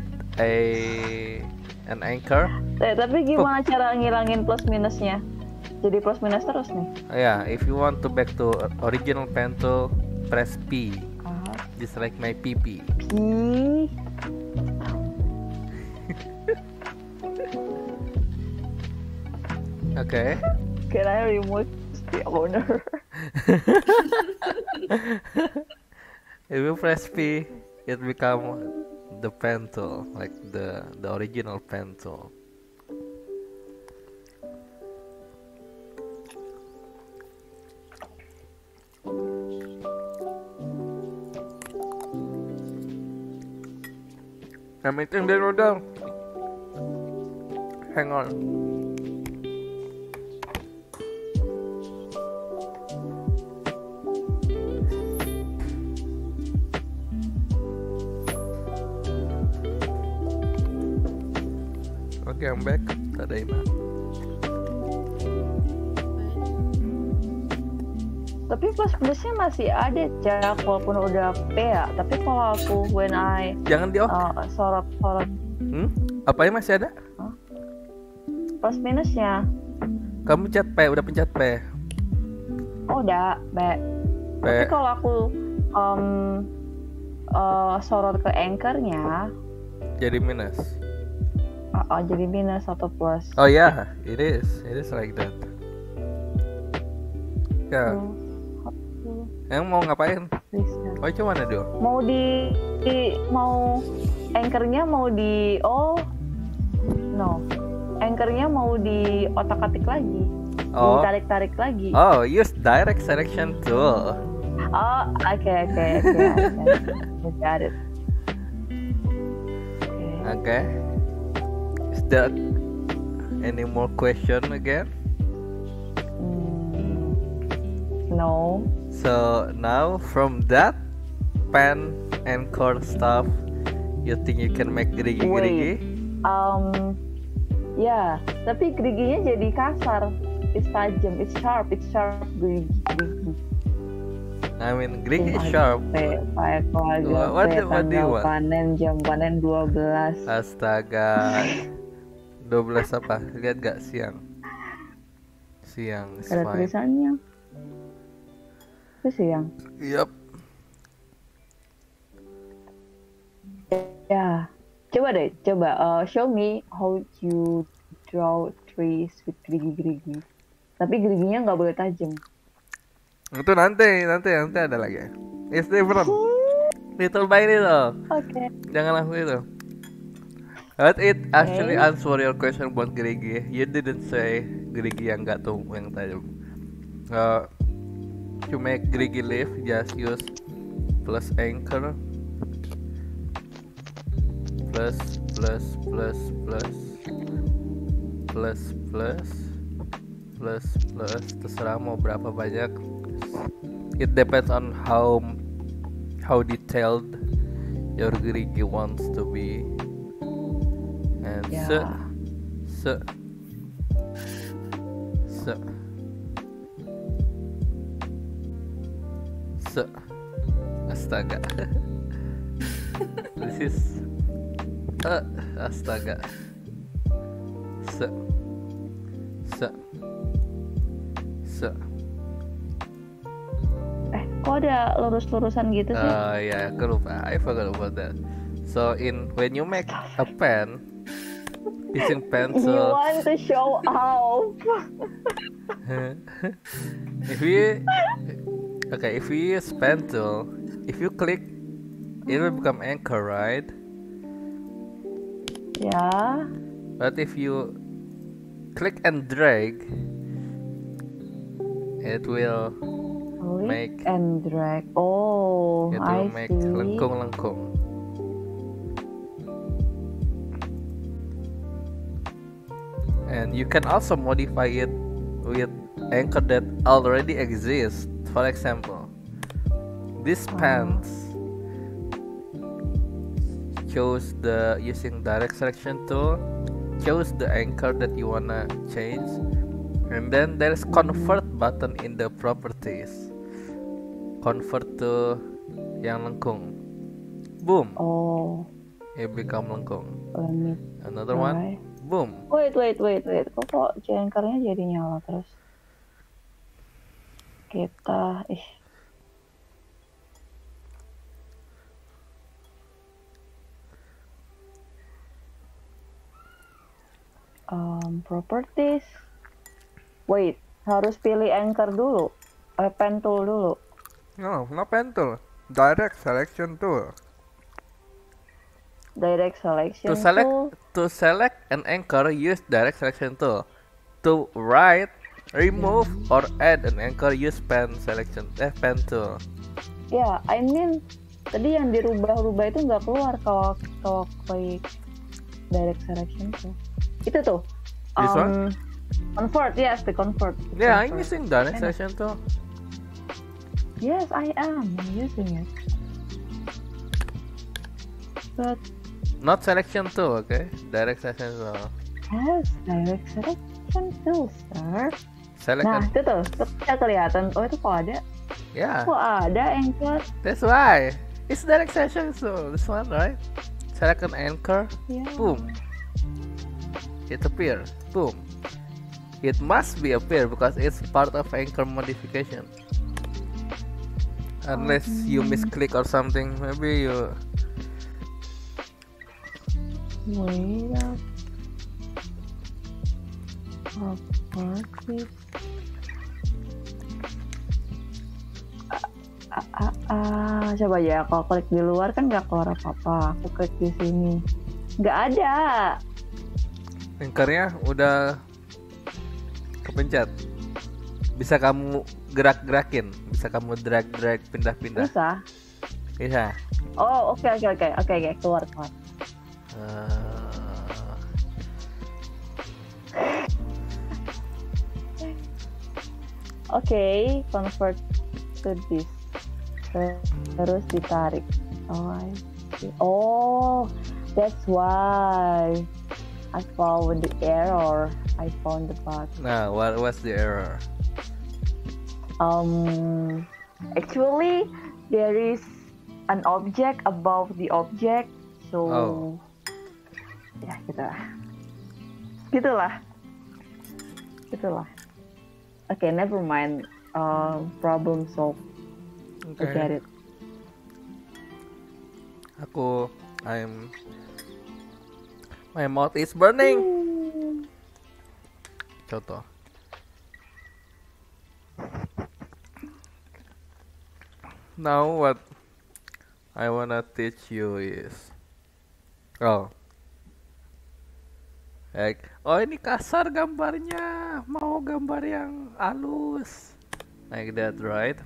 an anchor. Tapi gimana cara ngilangin plus minusnya? Jadi plus minus terus nih. Yeah, if you want to back to original pencil, press P. Just like my PP. P. Okay. Can I remove the owner? If you press P, it become the pencil, like the original pencil. I'm eating the noodle. Hang on. Okay, I'm back. Tadaima. Tapi plus minusnya masih ada, Cak, walaupun udah P ya. Tapi kalau aku when I Jangan di off. sorot Apanya masih ada? plus minusnya. Kamu pencet P, udah pencet P. Oh, udah, B. P. Tapi kalau aku sorot ke anchornya, Jadi minus. jadi minus atau plus. Oh yeah, it is like that. Ya. Yang mau ngapain? Bisa. Oh cuma ada dua. Mau mau anchornya mau di anchornya mau di otak-atik lagi, Oh. ditarik-tarik lagi. Oh, use direct selection tool. Oh, okay. I got it. Okay. Is there any more question again? No. So now from that pen and cord stuff, you think you can make gerigi-gerigi? Ya, tapi geriginya jadi kasar. It's tajam, it's sharp gerigi. I mean, gerigi is sharp. What do you want? Jam panen 12. Astaga. 12 apa? Lihat gak siang? Siang is Ada fine. tulisannya. Itu siang. Yup. Show me how you draw trees with gerigi. Tapi geriginya nggak boleh tajam. Itu nanti ada lagi. It's different. Little by little. Okay. Jangan langsung itu. But it actually answer your question about gerigi. You didn't say gerigi yang nggak tumbuh yang tajam. To make gerigi leaf, just use plus anchor. Plus terserah mau berapa banyak. It depends on how detailed your gerigi wants to be. And astaga. This is astaga. Kok ada lurus-lurusan gitu sih? Yeah, aku lupa. I forgot about that. So when you make a pen using pencil. You want to show off? If you use pencil, if you click, it will become anchor, right? Yeah. But if you click and drag, it will make and drag. Oh, it will make lengkung. And you can also modify it with anchor that already exists. For example, this pants chose using direct selection tool, choose the anchor that you wanna change, and then there's convert button in the properties. Convert to yang lengkung. Boom. Oh. It become lengkung. Another try. one. Boom. Wait. Kok anchornya jadi nyala terus? Kita properties. Wait, harus pilih anchor dulu. Pen tool dulu. No, not pen tool. Direct selection tool. Direct selection to select an anchor, use direct selection tool. To write, remove, or add an anchor, use pen tool. Yeah, I mean tadi yang dirubah-rubah itu nggak keluar kalau klik direct selection tool. Itu tuh. This one? Convert, yes, the convert. Yeah, I'm using direct selection tool. Yes, I am. I'm using it. But not selection tool, okay? Direct selection tool. Yes, direct selection tool, sir. Select itu tuh bisa kelihatan. Oh, itu kok ada? Yeah. Kok ada anchor? That's why. It's direct selection tool. This one, right? Select an anchor. Yeah. Boom. It appear. Boom. It must be appear because it's part of anchor modification. Unless you misclick or something, maybe you. Wait up. Properties. Coba ya, kalau klik di luar kan nggak keluar apa-apa. Aku klik di sini, nggak ada. Anchornya udah kepencet. Bisa kamu gerak-gerakin, bisa kamu drag pindah-pindah. Bisa. Oh, oke, keluar. Oke, convert to this. Terus ditarik. Oh, that's why I found the error. I found the bug. Nah, what's the error? Actually, there is an object above the object, so ya gitulah. Okay, never mind. Problem solved. Okay. I get it. My mouth is burning. Contoh. Now what I wanna teach you is, ini kasar gambarnya, mau gambar yang halus, like that, right?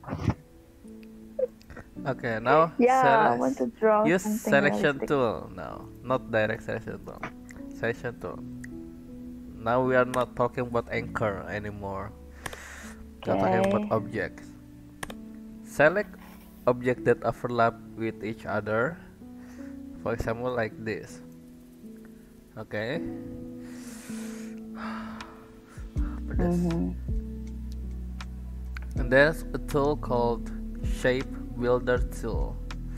Okay, now I want to draw use selection realistic. tool. No, not direct selection tool. Selection tool. Now we are not talking about anchor anymore. We're talking about objects. Select objects that overlap with each other. For example, like this. Okay. And there's a tool called Shape Builder tool.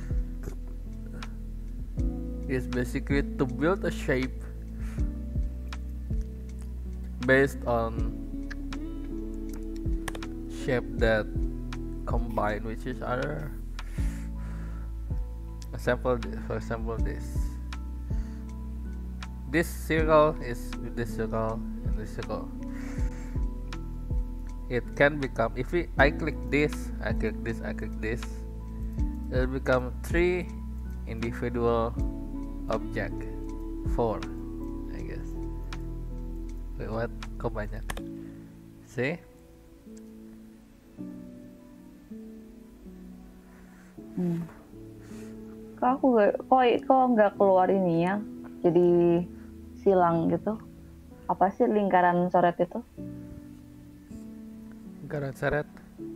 It's basically to build a shape based on shape that combine with each other. For example, this circle is with this circle and this circle. It can become, if I click this, I click this, I click this, it'll become 3 individual object. 4, I guess. Wait, what? Kok banyak? See? Kok nggak keluar ininya? Jadi silang gitu. Apa sih lingkaran coret itu? Lingkaran coret.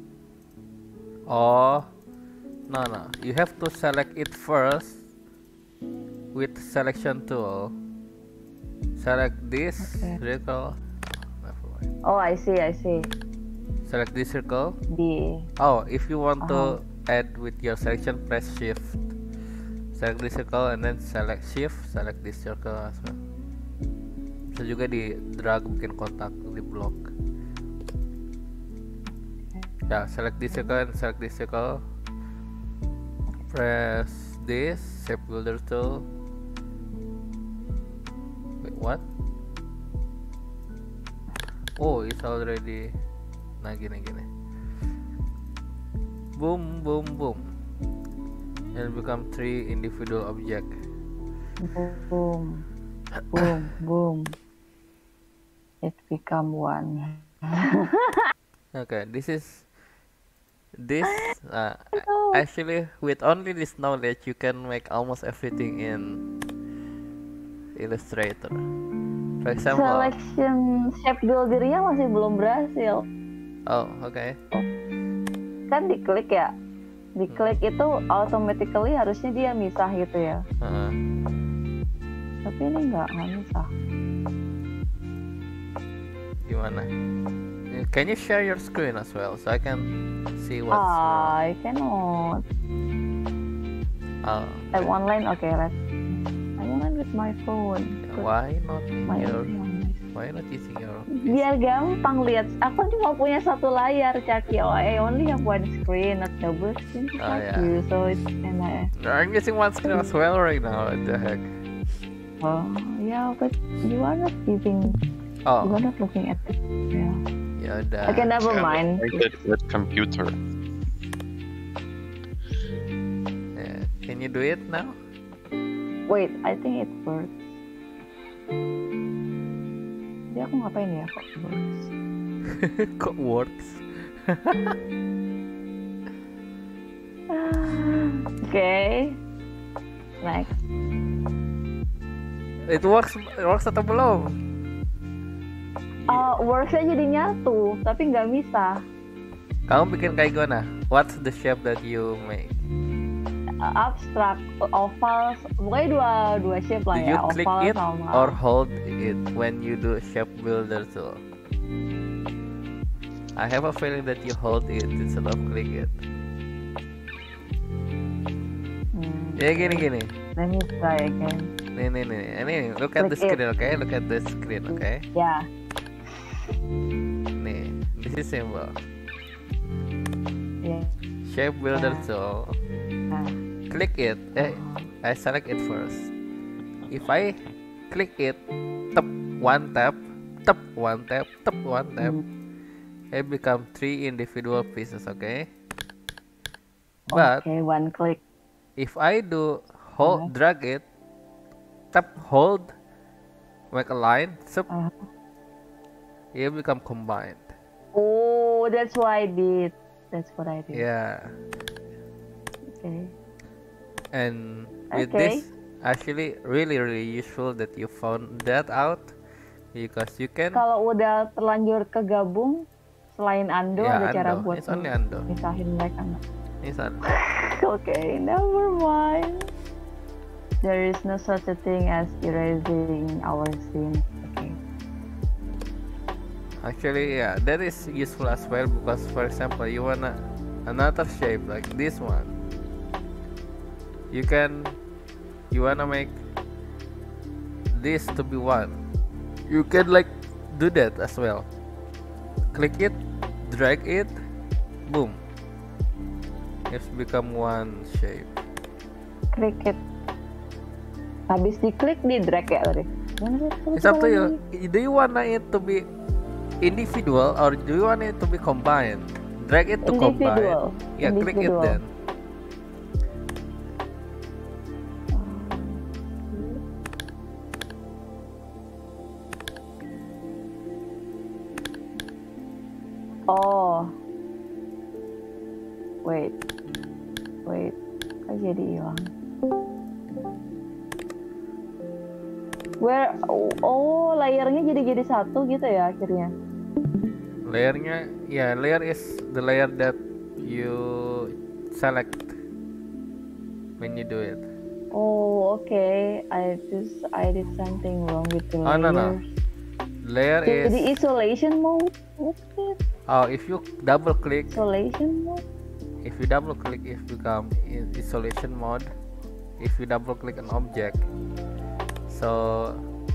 Oh, no. You have to select it first with selection tool. Select this circle. Oh, I see. Select this circle. If you want to add with your selection, press shift. Select this circle and then select shift, select this circle as well. Bisa juga di drag bikin kotak di block. Ya, select this circle and select this circle. Press this shape builder tool. Wait, what? Oh, it's already. Nah, gini. Boom. And become 3 individual object. Boom. It become 1. Okay, this actually with only this knowledge you can make almost everything in Illustrator. For example, selection shape builder-nya masih belum berhasil. Oh, okay. Kan diklik ya. Diklik itu automatically harusnya dia misah gitu ya. Tapi ini nggak misah. Gimana? Can you share your screen as well so I can see what's I cannot. I'm online. Okay, I'm online with my phone. Why not using your? Biar gampang lihat. Aku cuma punya satu layar, Caki. I only have one screen, not double screen. You, so it's kinda. I'm using one screen as well right now. What the heck? Oh, yeah, but you are not using. You are not looking at it. Yeah. Yaudah. Okay, never mind. That computer. Yeah. Can you do it now? Wait, I think it works. Jadi aku ngapain ya kok works? Kok works? Okay. Next. It works atau belum? Worksnya jadi nyatu, tapi nggak bisa. Kamu bikin kayak gimana? What's the shape that you make? Abstract, oval, pokoknya dua shape lah ya. Do you click it or hold it when you do shape builder tool? I have a feeling that you hold it instead of click it. Ya gini. Let me try again. Nih, look at the screen, okay? Look at the screen, okay? Yeah. Nih, this is simple. Yeah. Shape builder tool. Click it. I select it first. If I click it, tap one tap, tap one tap, tap one tap. It become 3 individual pieces, okay? But okay, one click. if I do hold, drag it, tap, hold, make a line, it become combined. Oh, that's what I did. That's what I did. Yeah. Okay. And with this, actually really useful that you found that out, because you can. Kalau udah terlanjur kegabung, selain Ando ada cara buat misahin mereka. It's Ando. Okay, never mind. There is no such a thing as erasing our sins. Okay. Actually, yeah, that is useful as well, because for example, you wanna another shape like this one. You wanna make this to be one. You can like do that as well. Click it, drag it, boom. It's become one shape. Click it. Habis diklik, di drag ya tadi. It's up to you. Do you want it to be individual or do you want it to be combined? Drag it to combine. Yeah, click it then. Oh. Wait. Kok jadi hilang? Layernya jadi satu gitu ya akhirnya. Layernya, yeah, layer is the layer that you select when you do it. Oh, okay. I did something wrong with the layers. No. Layer is the isolation mode. What's it? Oh, if you double click isolation mode. If you double click, it become isolation mode. If you double click an object, so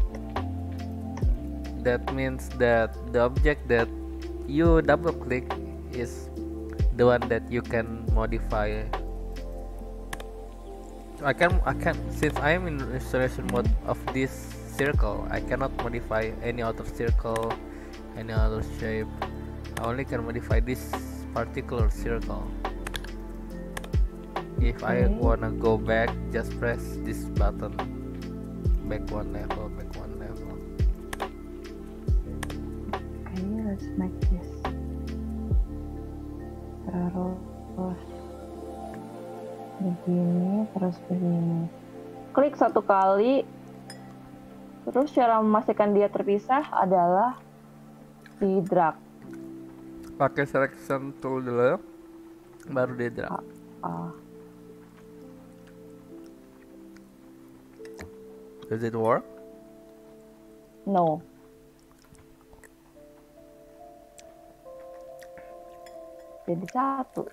that means that the object that you double click is the one that you can modify. I can since I am in isolation mode of this circle, I cannot modify any other circle, any other shape. I only can modify this particular circle. If I wanna go back, just press this button. Back one level. Okay, let's make this. Terus begini. Klik satu kali. Terus cara memastikan dia terpisah adalah di drag. Pakai selection tool dulu, baru di drag. Does it work? No. Jadi satu.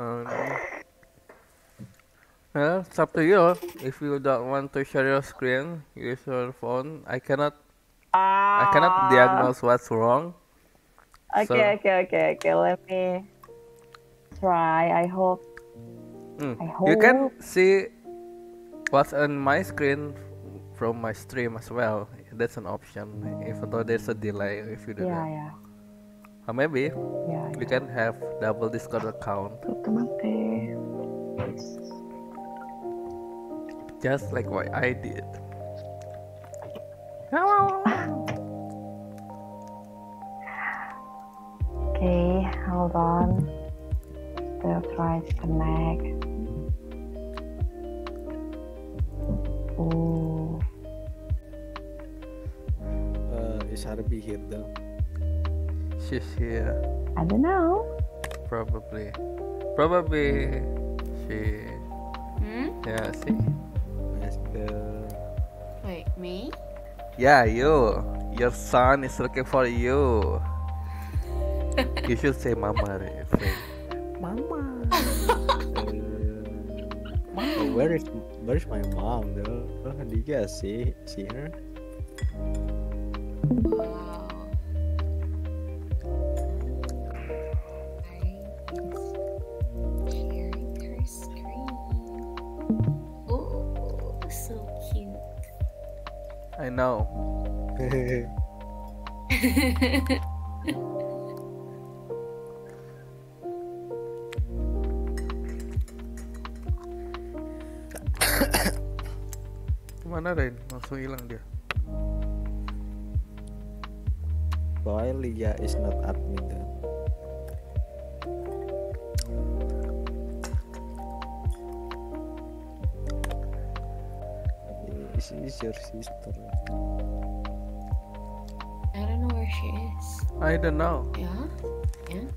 Well, it's up to you. If you don't want to share your screen, use your phone. I cannot diagnose what's wrong. Okay. Let me try. I hope. You can see what's on my screen from my stream as well. That's an option. Even though there's a delay if you do that. Yeah. Or maybe you can have double Discord account. Just like what I did. Okay, hold on. Still try to connect. Oh. Is Harvey here though? She's here. I don't know. Probably she. Yeah, see. Wait, me? Yeah, you. Your son is looking for you. You should say mama, right? Mama. Where's my mom though? Do you guys see her? Wow. Sharing her screen. Oh, so cute. I know. Kemana Rain? Langsung hilang dia. Boy, Lia is not admin then. She is your sister. I don't know where she is. I don't know. Yeah? And?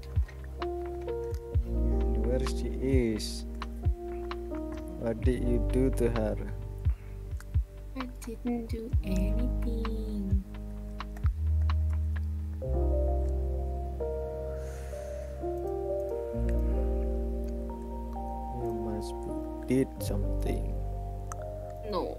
Where she is? What did you do to her? I didn't do anything. You must did something. No.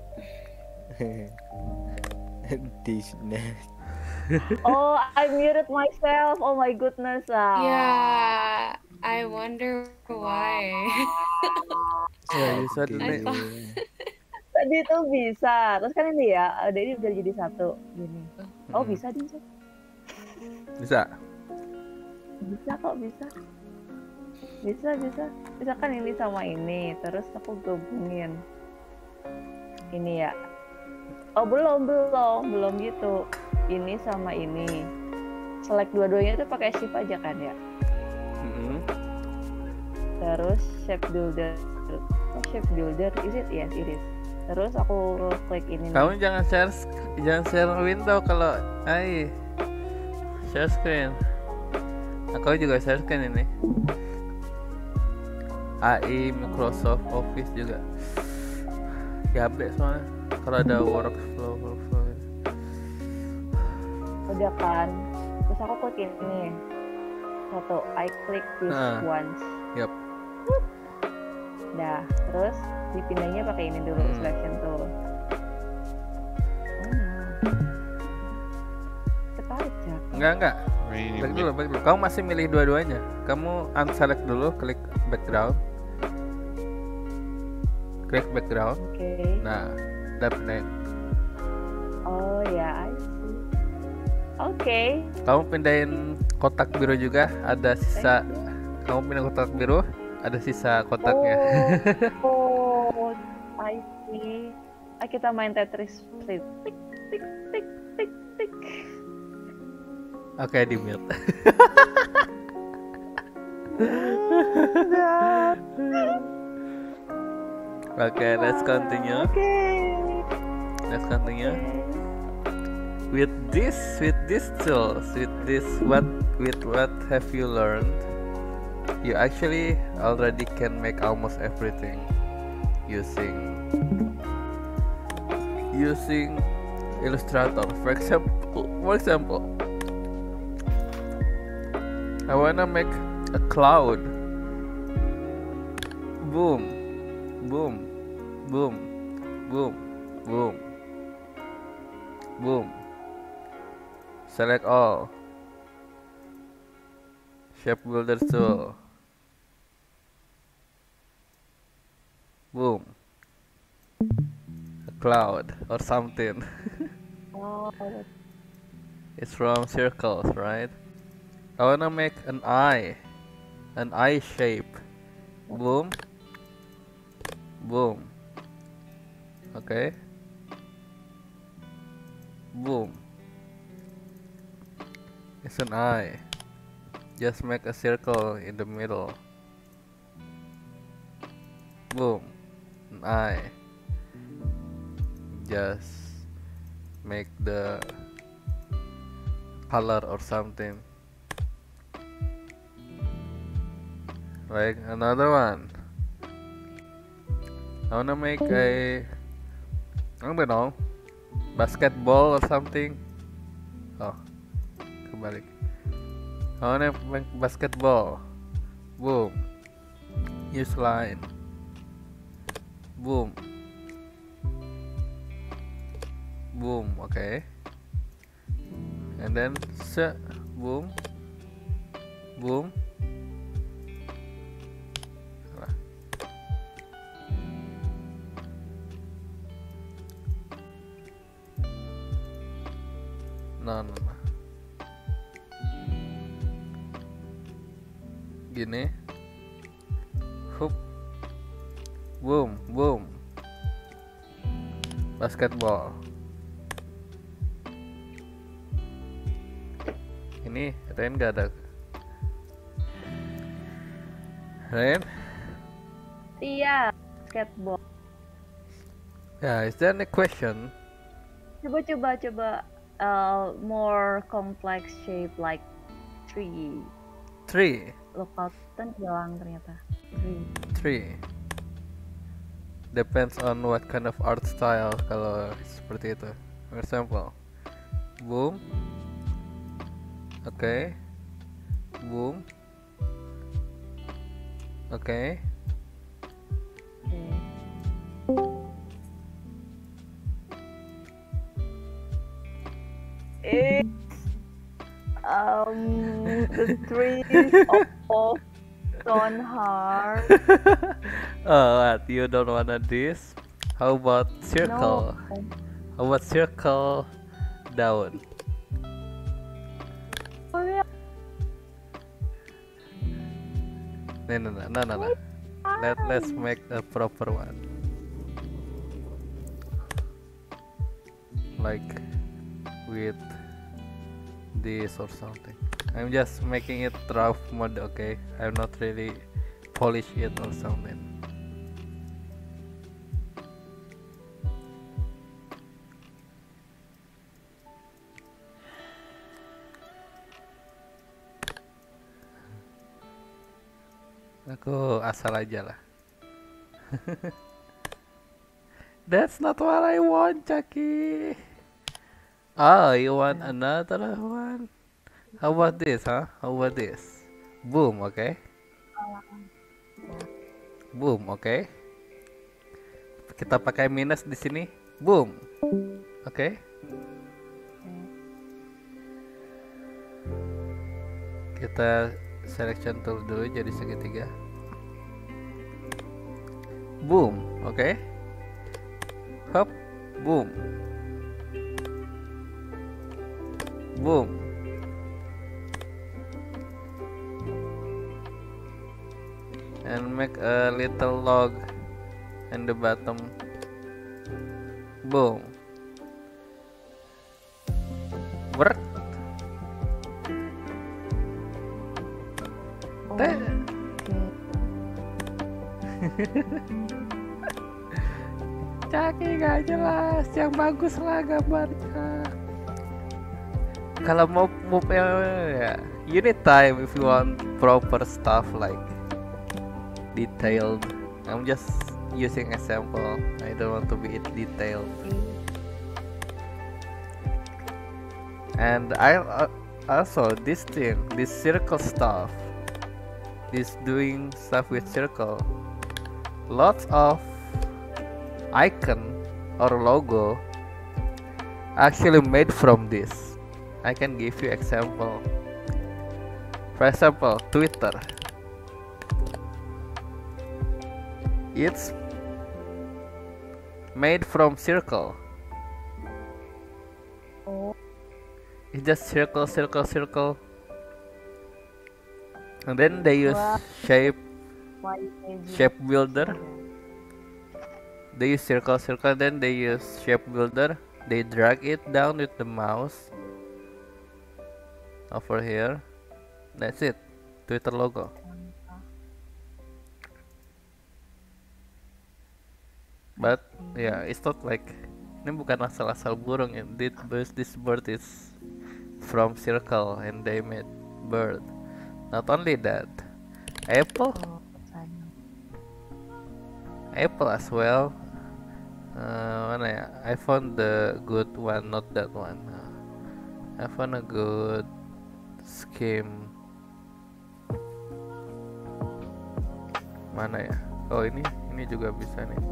Disney. Oh, I muted myself. Oh my goodness. Yeah, I wonder why. Ya, bisa I nih. thought- Tadi tuh bisa. Terus kan ini ya, ini udah jadi satu gini. Oh, bisa bisa. Bisa. Bisa kok, bisa. Bisa. Bisa kan ini sama ini, terus aku gabungin. Ini ya. Oh, belum gitu. Ini sama ini. Select dua-duanya tuh pakai shift aja kan ya. Terus shape builder. Oh, shape builder, is it? Yes, it is. Terus aku klik ini. Kamu jangan share window kalau share screen. Aku juga share screen ini. AI Microsoft Office juga. Ya update soalnya kalau ada workflow. Udah kan. Terus aku klik ini. Satu, I click this once. Yap. Dah, terus dipindahnya pakai ini dulu, selection tool. Ketarik ya? Enggak. Really, Back dulu. Kamu masih milih dua-duanya. Kamu unselect dulu, klik background. Klik background. Oke. Nah, udah pindahin. Oh ya, I see. Oke. Kamu pindahin kotak biru juga, ada sisa. Kamu pindah kotak biru, ada sisa kotaknya. Oh, I see. Kita main Tetris. Tik, tik, tik, tik, tik. Oke, di mute. Okay, let's continue. Let's continue. With these tools, with what have you learned? You actually already can make almost everything using Illustrator. For example, I wanna make a cloud. Boom, boom, boom, boom, boom, boom. Select all. Shape builder tool. Boom. A cloud or something. Oh, It's from circles, right? I wanna make an eye shape. Boom, boom. Okay. Boom. It's an eye. Just make a circle in the middle. Boom. An eye. Just make the color or something. Like another one. I wanna make I don't know, basketball or something. Oh, kebalik. I wanna make basketball. Boom. Use line. Boom. Boom. Okay. And then boom. Boom. Gini. Hoop. Boom, boom. Basketball. Ini Rain gak ada. Rain? Iya, basketball. Yeah, is there any question? Coba. More complex shape like tree. Tree. Lokatan hilang ternyata. Tree. Depends on what kind of art style kalau seperti itu. For example, boom. Okay. Boom. Okay. The trees of stone heart. Oh, what? You don't wanna this? How about circle? No. How about circle down? Oh, yeah. No. Let's make a proper one. Like with this or something. I'm just making it rough mode, okay? I'm not really polish it or something. Aku asal aja lah. That's not what I want, Chucky. Oh, you want another one? How about this, huh? How about this? Boom, okay? Boom, okay? Kita pakai minus di sini. Boom. Okay? Kita selection tool dulu jadi segitiga. Boom, okay? Hop, boom. Boom. And make a little log in the bottom. Boom. Work. Caki gak jelas, yang bagus lah gambarnya. Kalau mau ya, you need time if you want proper stuff like detailed. I'm just using example. I don't want to be it detailed. And I also this thing, this circle stuff, this doing stuff with circle. Lots of icon or logo actually made from this. I can give you example. For example, Twitter. It's made from circle. It's just circle, and then they use shape builder. They use circle, then they use shape builder. They drag it down with the mouse over here. That's it. Twitter logo. But yeah, it's not like ini bukan asal-asal burung. This bird is from circle and they made bird. Not only that, Apple as well. Mana ya? I found the good one, not that one. I found a good scheme. Mana ya? Oh ini juga bisa nih.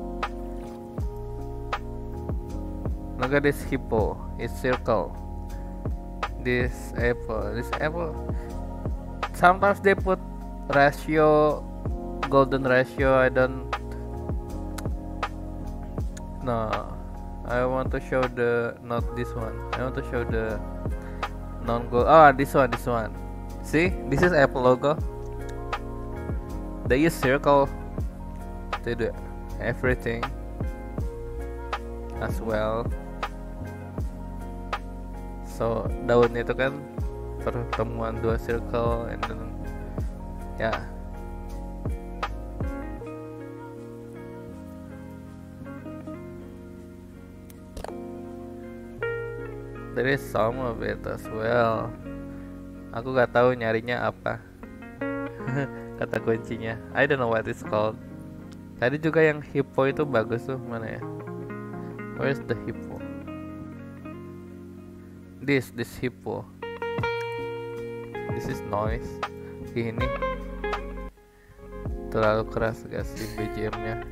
Look at this hippo. It's circle. This apple. Sometimes they put ratio, golden ratio. I don't. No, I want to show not this one. I want to show the non-gold. Oh, this one. See, this is Apple logo. they use circle to do everything as well. So daun itu kan pertemuan dua circle and then yeah. There is some of it as well. Aku gak tahu nyarinya apa. Kata kuncinya. I don't know what it's called. Tadi juga yang hippo itu bagus tuh, mana ya? Where's the hippo? This hippo. This is noise. Ini terlalu keras gak sih BGM-nya?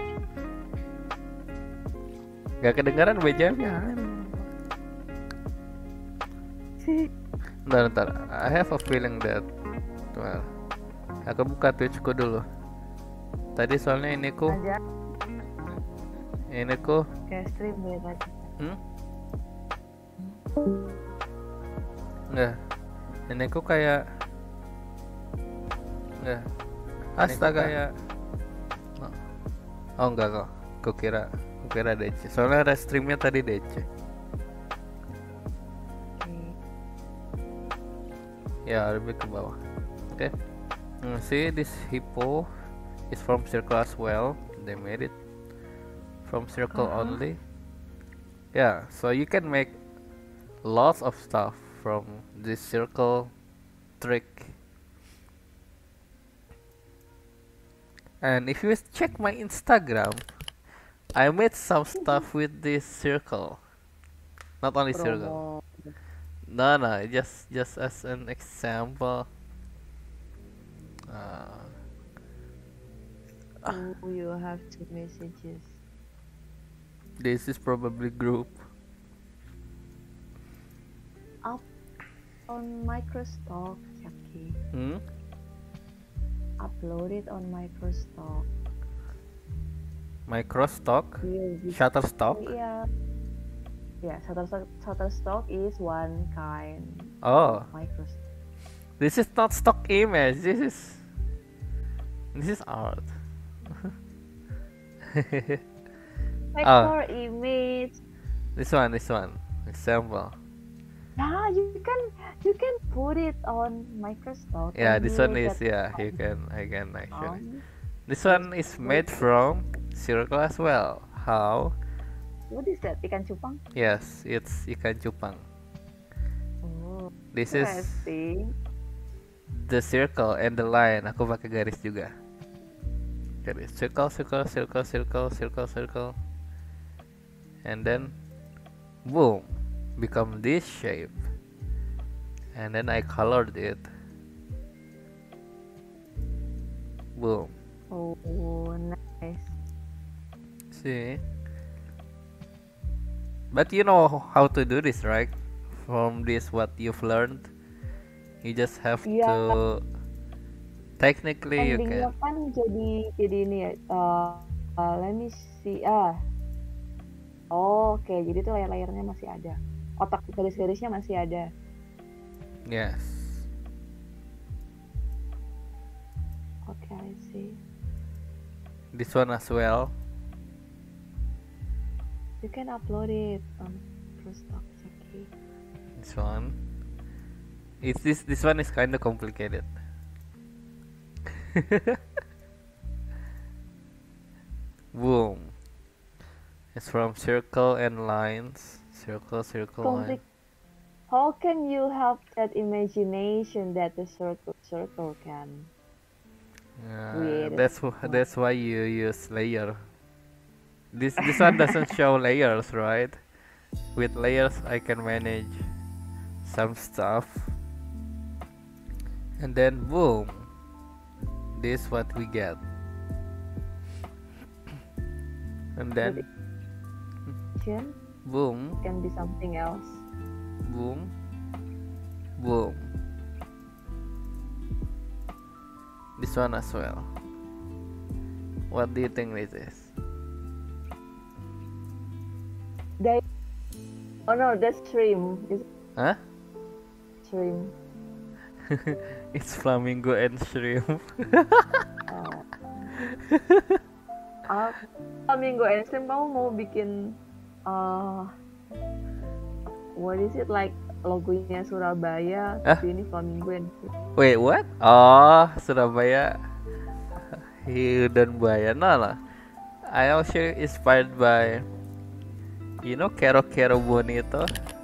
Gak kedengaran BGM-nya. Bentar. I have a feeling that, well, aku buka Twitch-ku dulu. Tadi soalnya ini ku kayak stream ya tadi. Enggak. Ini ku kayak enggak. Astaga kayak oh enggak kok. Kukira DC. Soalnya ada streamnya tadi DC. Ya, lebih ke bawah. Okay. See, this hippo is from circle as well. They made it from circle only. Yeah, so you can make lots of stuff from this circle trick. And if you check my Instagram, I made some stuff with this circle. Not only circle. No, just as an example. You have 2 messages. This is probably group. Up on Microstock, Jackie. Upload it on Microstock. Microstock? Shutterstock? Yeah, Shutterstock is one kind of Microstock. This is not stock image. This is art. Vector image. This one. Example. Yeah, you can put it on Microstock. Yeah, this one is I can actually. This one is made from circle as well. How? What is that? Ikan cupang? Yes, it's ikan cupang. Oh, this is the circle and the line. Aku pakai garis juga. Garis circle, and then boom, become this shape. And then I colored it. Boom. Oh, nice. See? But you know how to do this, right? From this, what you've learned, you just have to. Technically, you can. Kan jadi ini ya. Let me see. Oke, jadi tuh layar-layarnya masih ada. Otak garis-garisnya masih ada. Yes. Okay, I see. This one as well. You can upload it on Microstock, Jackie. This one. This one is kind of complicated. Boom. It's from circle and lines. Circle, line. How can you have that imagination that the circle can? That's why you use layer. This one doesn't show layers, right? With layers I can manage some stuff. And then boom. This what we get. And then boom. Can be something else. Boom. Boom. This one as well. What do you think this is? Oh no, that's shrimp. Huh? Shrimp. It's flamingo and shrimp. Flamingo and shrimp, kamu mau bikin what is it, like logonya Surabaya, tapi ini flamingo and shrimp. Wait, what? Oh, Surabaya. Hiu dan buaya. No lah. I also inspired by, you know, Quero Quero Bonito.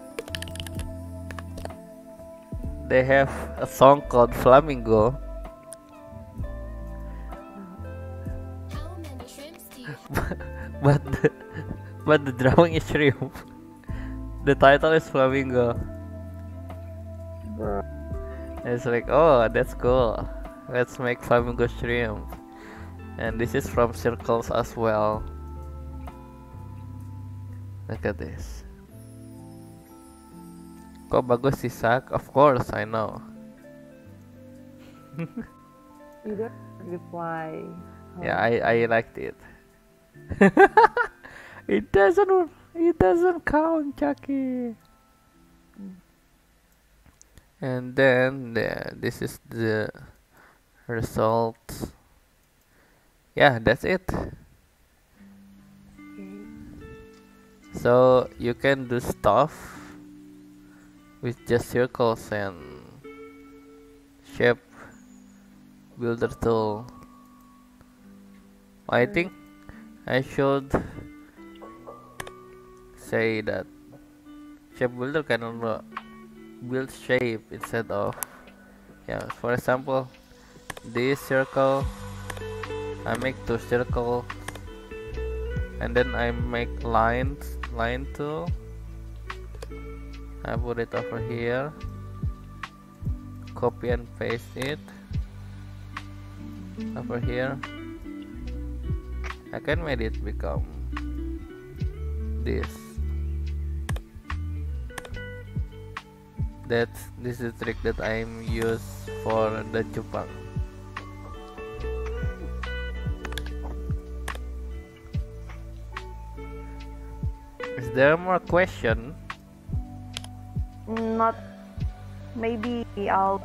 They have a song called Flamingo. but the drawing is shrimp. The title is Flamingo. And it's like, oh, that's cool. Let's make flamingo shrimp. And this is from Circles as well. Look at this. Kok bagus sih, Sak? Of course, I know. You don't reply. Yeah, I liked it. It doesn't count, Chucky. And then this is the result. Yeah, that's it. So you can do stuff with just circles and shape builder tool. I think I should say that shape builder can build shape instead of, yeah, for example, this circle, I make 2 circles and then I make line tool. I put it over here, copy and paste it over here. I can make it become this. This is the trick that I'm use for the cupang. Is there more question? Not. Maybe I'll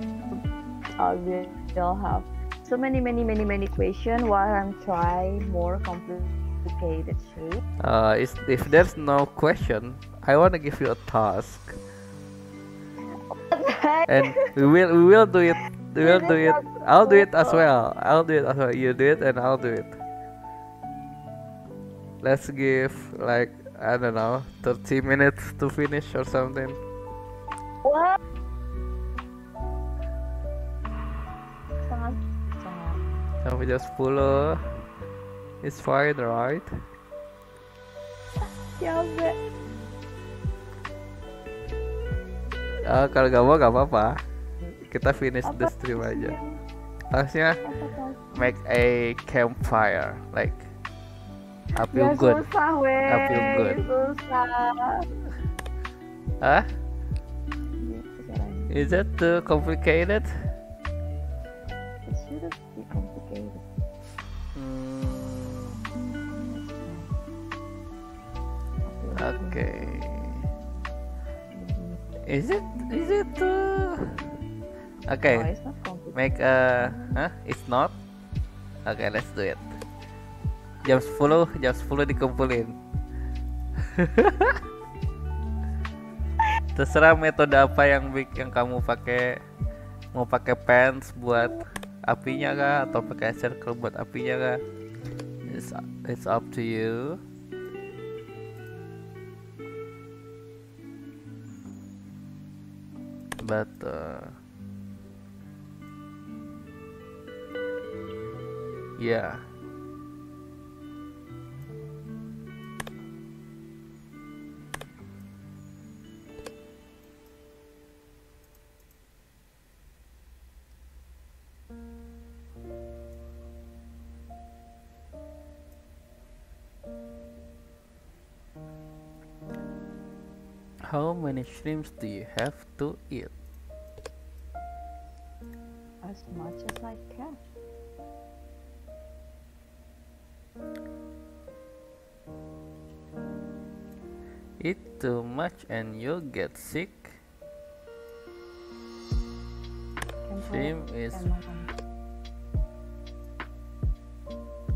have so many questions while I'm trying more complicated shape. If there's no question, I want to give you a task. And we will do it. We will do it. I'll do it as well. You do it and I'll do it. Let's give like, I don't know, 30 minutes to finish or something. What? Sampai jam 10 it's fine, right? Ya, Be. Kalau gak mau gak apa-apa. Kita finish the stream aja. Tasknya make a campfire, like api unggun. Api unggun. Susah. Huh? Is that too complicated? It shouldn't be complicated. Okay. Is it okay? No, it's not complicated. Make a It's not. Okay, let's do it. Jam 10 dikumpulin. Terserah metode apa yang kamu pakai. Mau pakai pens buat apinya kah, atau pakai circle buat apinya kah? It's up to you. But yeah. How many shrimps do you have to eat? As much as I can. Eat too much and you'll get sick. Shrimp is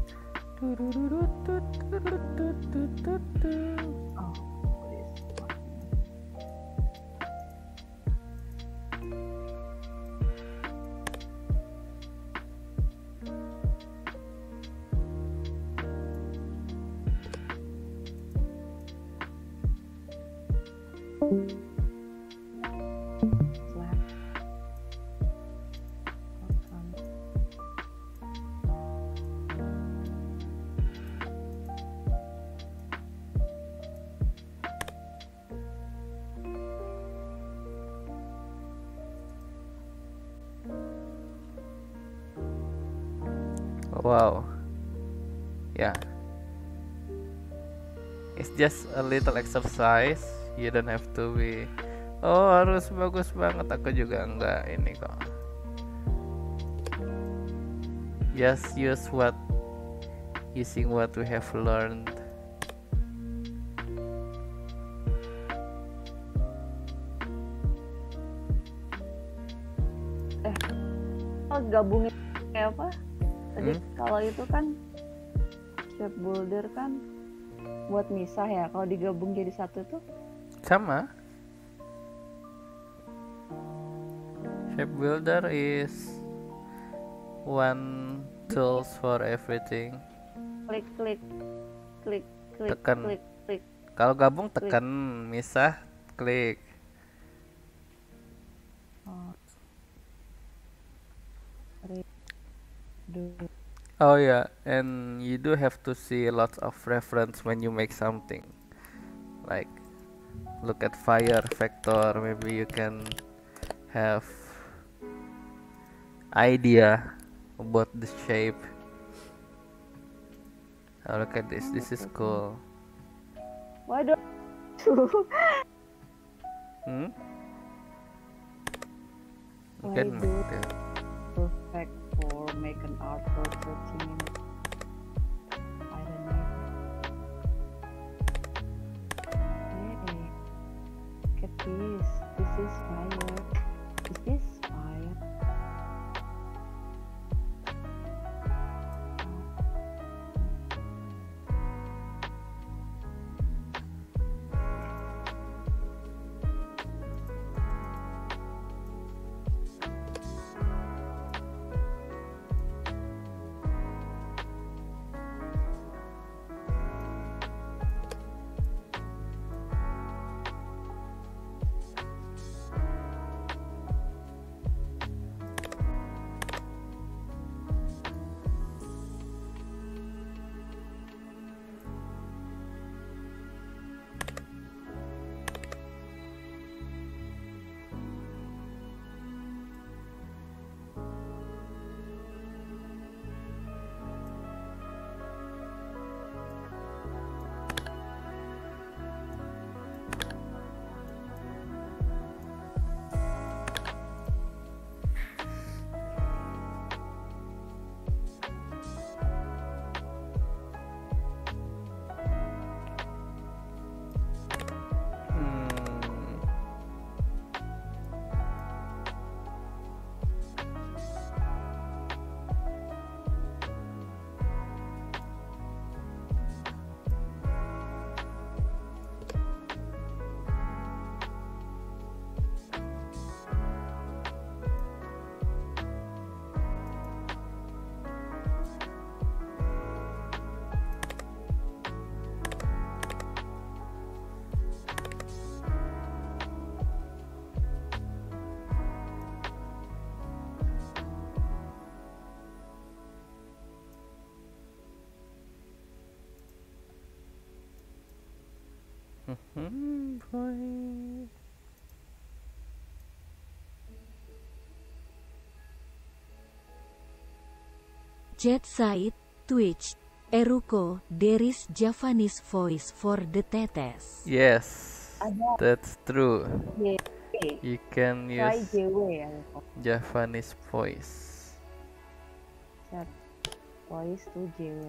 Wow, yeah, it's just a little exercise. You don't have to be, oh harus bagus banget. Aku juga enggak ini kok. Just using what we have learned. Gabungin kayak apa? Tadi kalau itu kan shape builder kan buat misah ya. Kalau digabung jadi satu tuh sama. Shape builder is one tools for everything. Klik. Tekan. Kalau gabung tekan, misah klik. Oh yeah, and you do have to see lots of reference when you make something. Like look at fire vector, maybe you can have idea about the shape. Oh, look at this is cool. Why don't You can make that. Perfect for make an art for 30 minutes. I don't know. Hey, look at this. This is fire. Is this fire? Boy. Jet Side, Twitch, Eruko, there is Javanese voice for the tetes. Yes, Ada. that's true. JW. You can Try use JW ya. Javanese voice. Set voice to JW.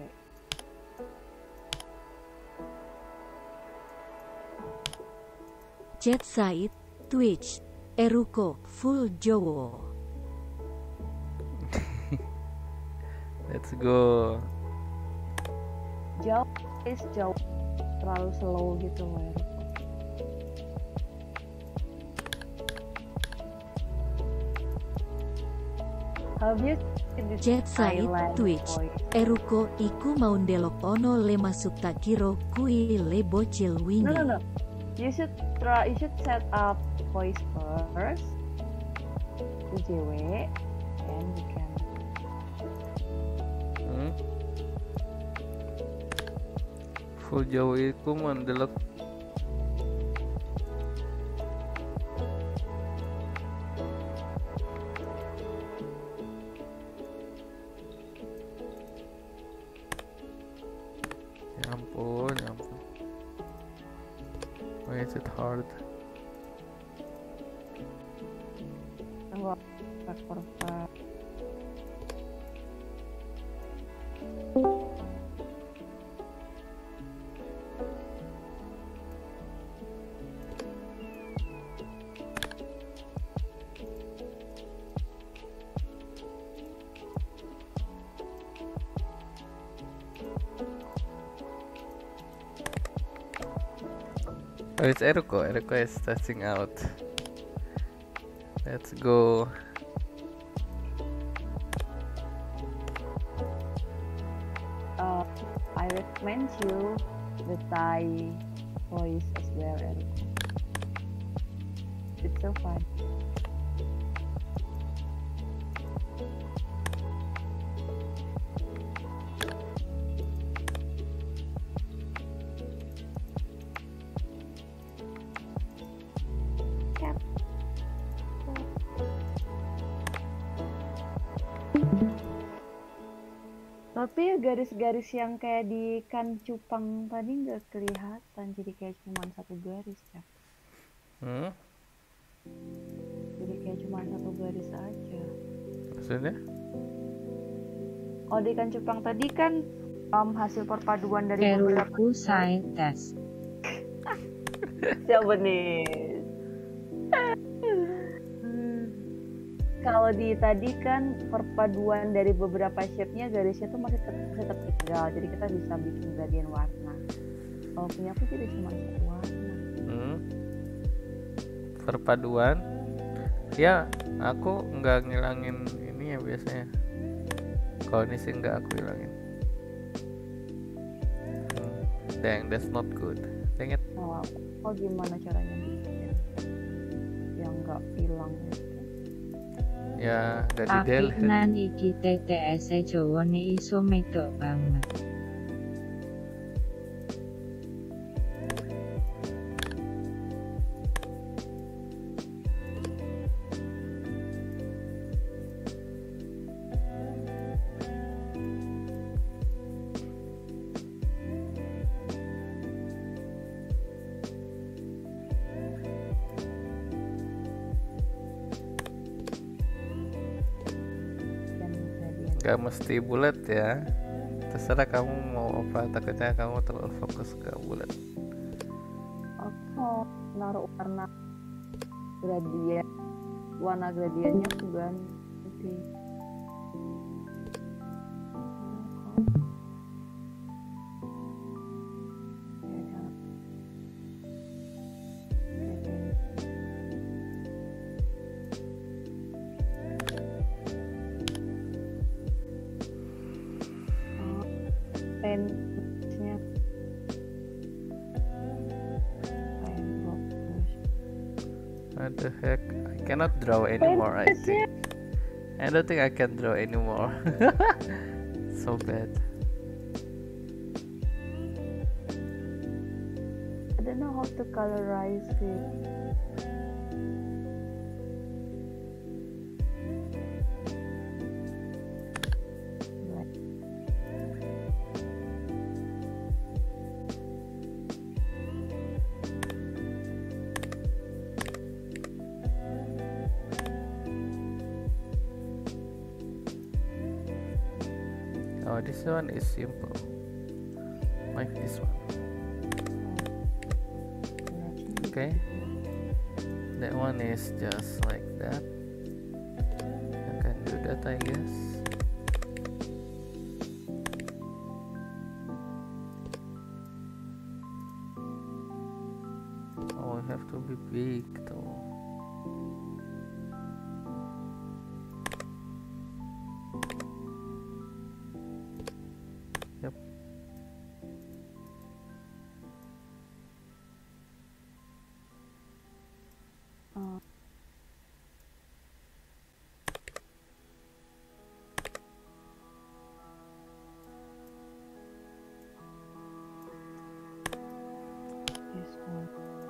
Jet Side, Twitch, Eruko, full Jowo. Let's go. jauh terlalu slow gitu loh. Jet Side Twitch Eruko iku mau ndelok ono le masuk tak kiro kui le bocil wingi. No. You should set up voice first to JW and you can. Full Jawa iku mau ndelok. Ya ampun. Why is it hard? Tunggu, for Oh, it's Eruko. Eruko is testing out. Let's go. I recommend you the Thai voice as well, Eruko. It's so fun. Tapi ya garis-garis yang kayak di ikan cupang tadi nggak kelihatan, jadi kayak cuma satu garis ya. Jadi kayak cuma satu garis aja. Maksudnya? Oh, di ikan cupang tadi kan hasil perpaduan dari Eruku saintes. Siapa nih? Kalau di tadi kan perpaduan dari beberapa shape-nya garisnya tuh masih tetap tinggal, jadi kita bisa bikin gradient warna. Kalau punya aku jadi cuma satu warna. Perpaduan? Ya, aku nggak ngilangin ini ya biasanya. Kalau ini sih nggak aku hilangin. Dang, that's not good. Dang it. Oh, gimana caranya bikin yang nggak hilang gitu? Ya gak di delete. Apinan iki TTS Jawane iso medok banget. Gak mesti bulat ya, terserah kamu mau apa, takutnya kamu terlalu fokus ke bulat. Aku naruh warna gradiennya aku ganti. What the heck? I cannot draw anymore, I think. I don't think I can draw anymore. So bad. I don't know how to colorize it. Oh, this one is simple, like this one. Okay, that one is just like that. I can do that, I guess. be big though. Yep. This one.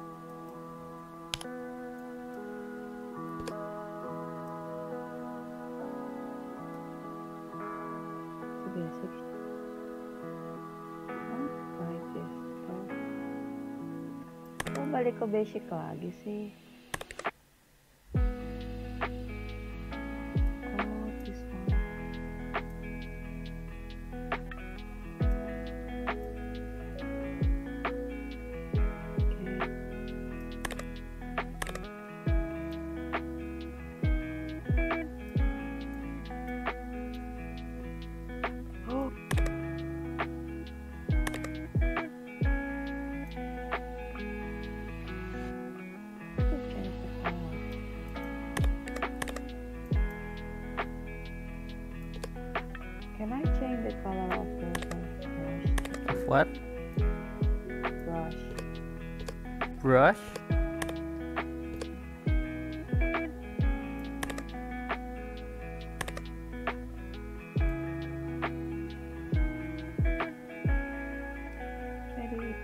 The basics. Like this. Oh, balik ke basic lagi sih. Oh, this one. Oh. Can I change the color of the brush? Of what? Brush. Brush? Maybe.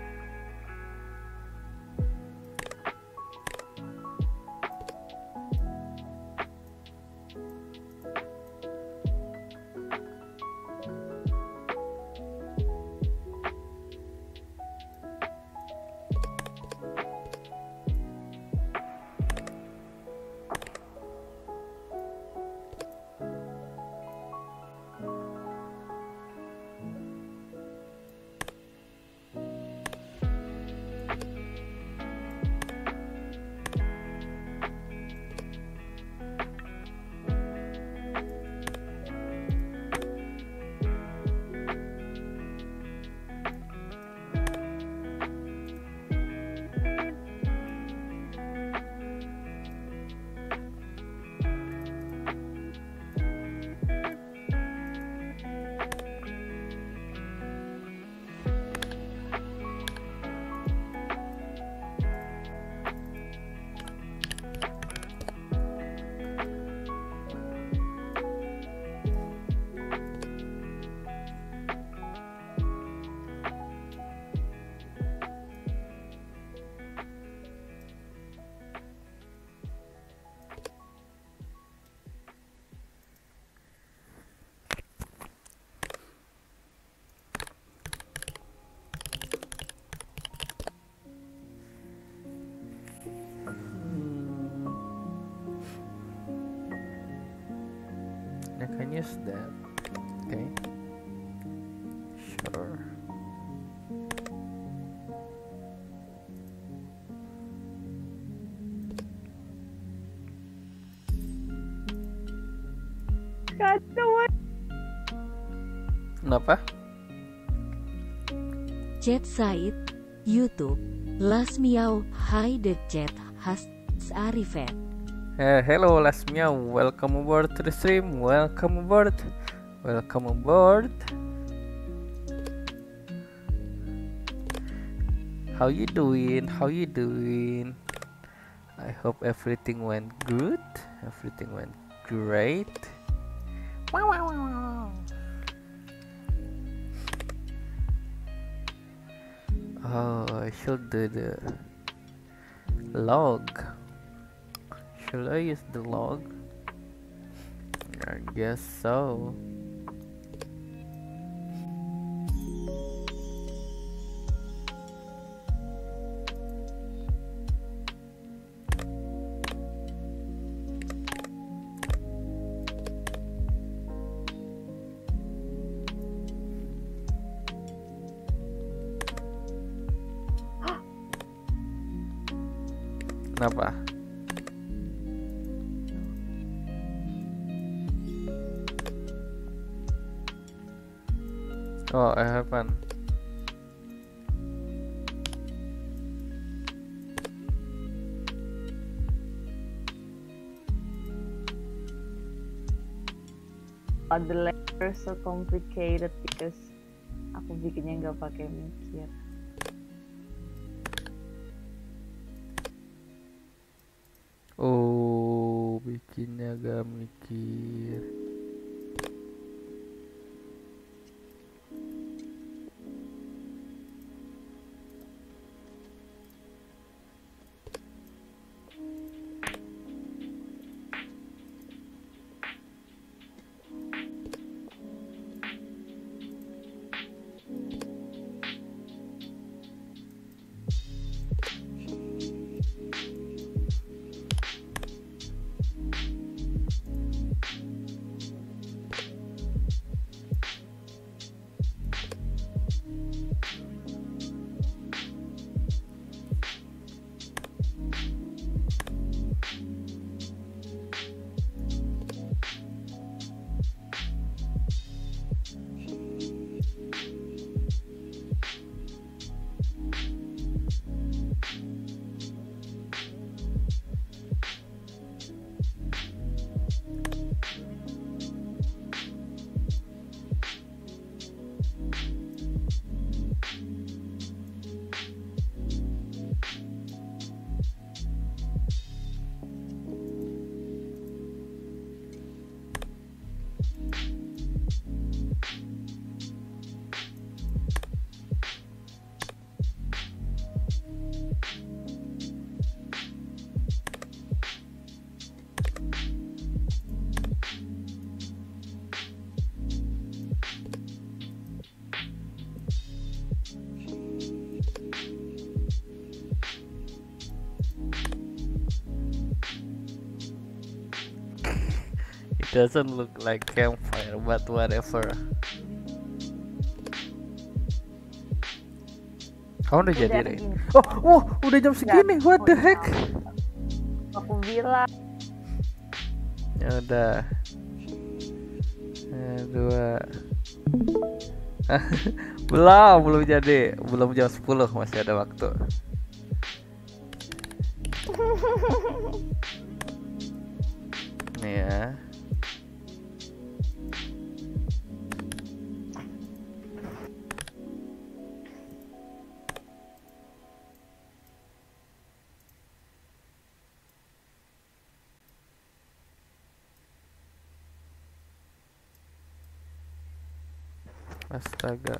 I can use that. Okay. Sure. God, no way. Kenapa? Chat site, YouTube, Last Meow, hi the chat has arrived. Hello Last Meow, welcome aboard to the stream. Welcome aboard. Welcome aboard. How you doing? How you doing? I hope everything went good. Everything went great. Wow, wow, wow, wow. Oh, I should do the log. Should I use the log? I guess so. Kenapa? Oh, I haven't. the letters so complicated because aku bikinnya nggak pakai mikir. Oh, bikinnya gak mikir. Doesn't look like campfire, but whatever. Kamu udah jadi deh. Oh, udah jam segini. What the heck? Aku bilang. Ya udah. Dua. belum jadi. Belum jam 10, masih ada waktu. Nih ya. Astaga.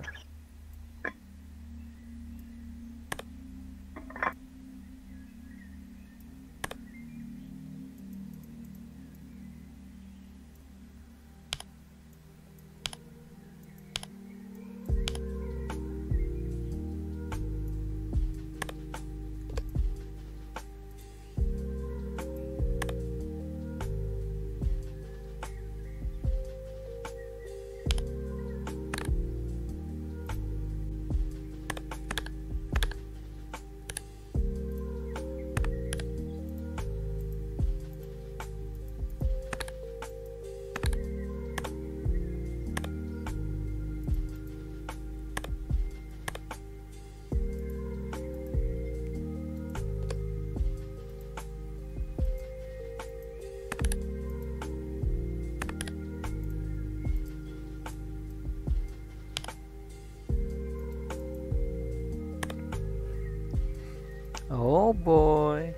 Oh boy.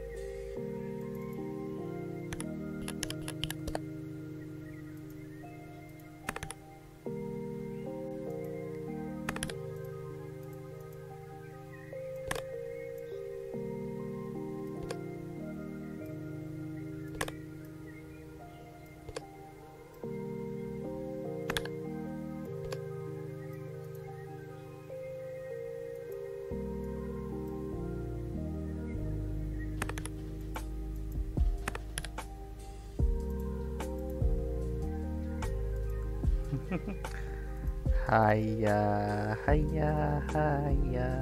Haya, haya, haya.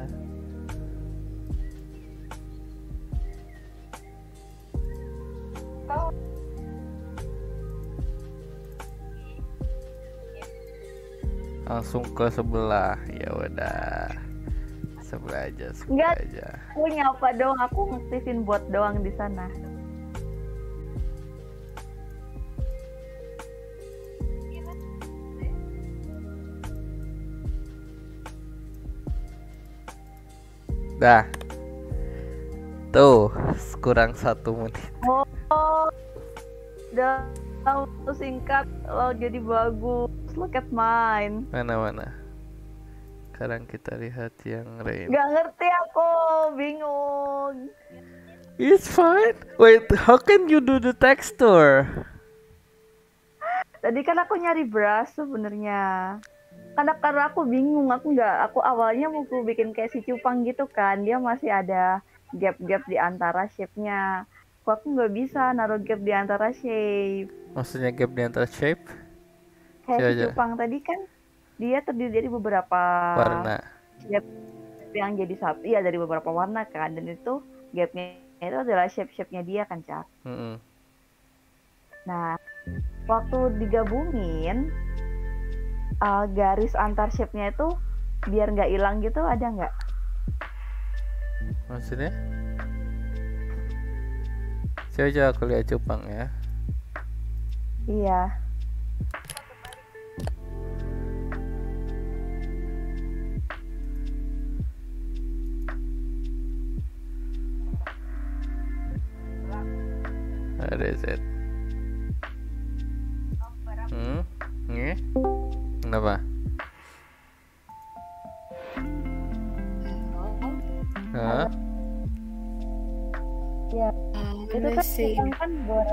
Langsung ke sebelah. Ya udah. Sebelah aja, sebelah aja. Aku nyapa doang, aku ngaktifin bot doang di sana. Dah. Tuh, kurang 1 menit. Udah singkat lo jadi bagus. Look at mine. Mana? Sekarang kita lihat yang Rain. Gak ngerti aku, bingung. It's fine. Wait, how can you do the texture? Tadi kan aku nyari brush sebenarnya. Karena aku bingung, aku awalnya mau bikin kayak si cupang gitu kan. Dia masih ada gap-gap di antara shape-nya. Aku nggak bisa naruh gap di antara shape. Maksudnya gap di antara shape? Kayak si cupang tadi kan dia terdiri dari beberapa warna. Shape yang jadi satu, iya dari beberapa warna kan. Dan itu gapnya itu adalah shape-shape-nya dia kan, Cak. Nah, waktu digabungin garis antar shape-nya itu biar nggak hilang gitu, ada nggak? Maksudnya? Coba aku lihat cupang ya. Iya. What is it? Ini? Kenapa? Hah? Ya, itu kan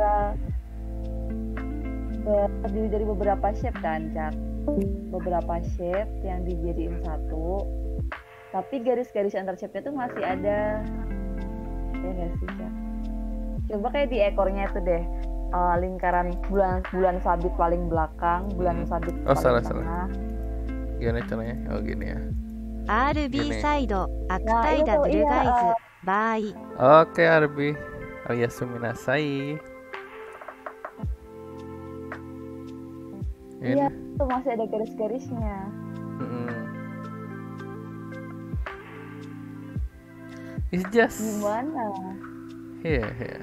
terdiri dari beberapa shape kan, Cak. Beberapa shape yang dijadiin satu. Tapi garis-garis antar shape-nya tuh masih ada. Ya nggak sih, Cak? Coba kayak di ekornya itu deh. Lingkaran bulan sabit paling belakang, bulan sabit paling tengah. Gimana caranya? Oh gini ya. RB サイド、アクタイダブルガイズ、バイ。 Oke RB. Oh yasumi nasai. Iya, itu masih ada garis-garisnya. It's just. Gimana? Here.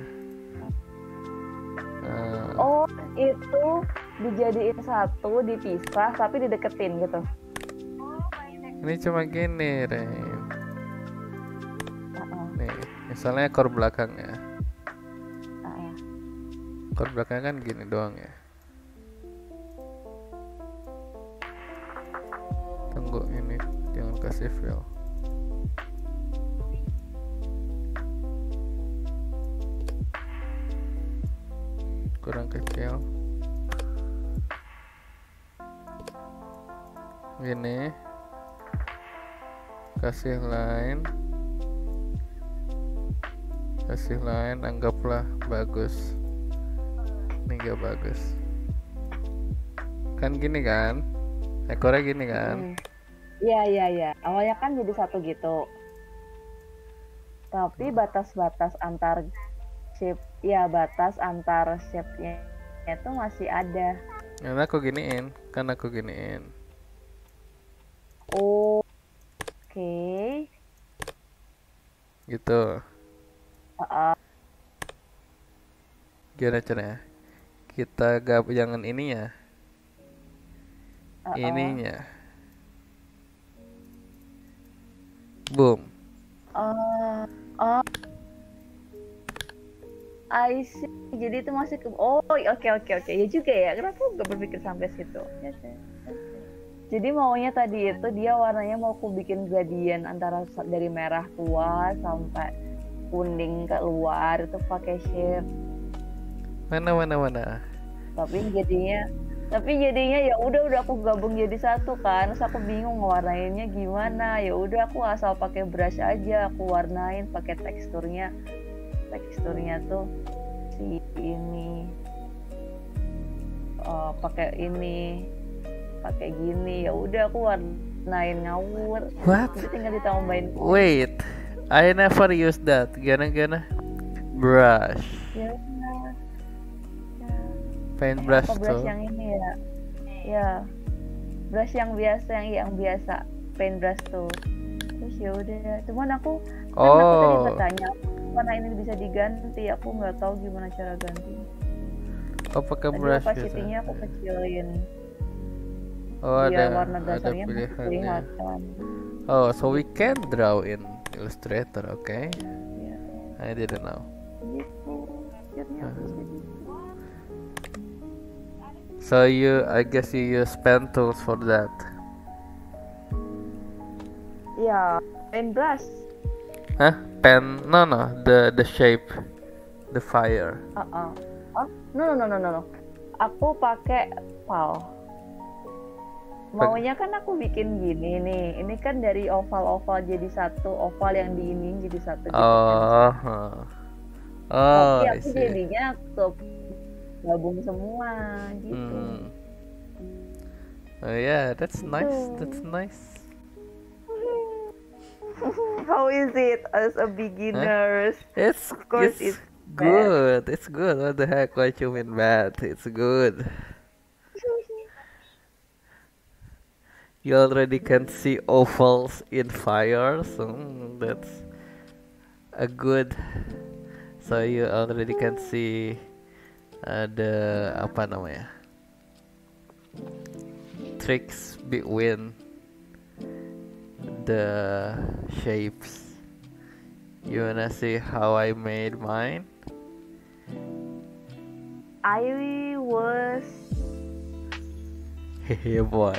Oh, itu dijadiin satu, dipisah, tapi dideketin gitu. Ini cuma gini, Ren. Nih, misalnya ekor belakangnya. Ekor belakangnya kan gini doang ya. Tunggu ini, jangan kasih fill. Kurang kecil. Gini. Kasih line, anggaplah bagus. Ini gak bagus. Kan gini kan? Ekornya gini kan? Iya. Awalnya kan jadi satu gitu. Tapi batas-batas antar shape, ya batas antar shape-nya itu masih ada. Karena aku giniin. Oh. Oke. Gitu. Gimana caranya? Kita jangan ininya. Ininya. Boom. I see. Jadi itu masih oke. Ya juga ya. Kenapa gak berpikir sampai situ? Jadi maunya tadi itu dia warnanya mau aku bikin gradient antara dari merah tua sampai kuning keluar itu pakai shape. Mana. Tapi jadinya ya udah aku gabung jadi satu kan. Terus aku bingung ngewarnainnya gimana. Ya udah aku asal pakai brush aja aku warnain pakai teksturnya tuh si ini pakai gini, ya udah aku warnain ngawur. What? Jadi tinggal ditambahin. Wait, I never use that. Gana brush. Ya. Paint brush tuh. Brush yang ini ya. Ya. Brush yang biasa paint brush tuh. Terus ya udah. Cuman aku tadi bertanya, mana ini bisa diganti? Aku nggak tahu gimana cara ganti. Pakai brush gitu. Opacity-nya aku kecilin. Ada warna dasarnya pilihannya. Oh, so we can draw in Illustrator, okay? Yeah. I didn't know. Gitu. Akhirnya aku jadi. So I guess you use pen tools for that. Yeah, paintbrush. Huh? Pen? No, the shape, the fire. Oh, no. Aku pakai pal. Maunya kan aku bikin gini nih. Ini kan dari oval-oval jadi satu, oval yang diinin jadi satu. Tapi I aku see. jadinya ke gabung semua gitu. Oh yeah, that's nice. That's nice. How is it as a beginner? It's Of course, it's it's good. It's good. What the heck? What you mean bad? It's good. You already can see ovals in fire, so that's a good. So you already can see the apa namanya tricks between the shapes. You wanna see how I made mine? I was Hehe boy.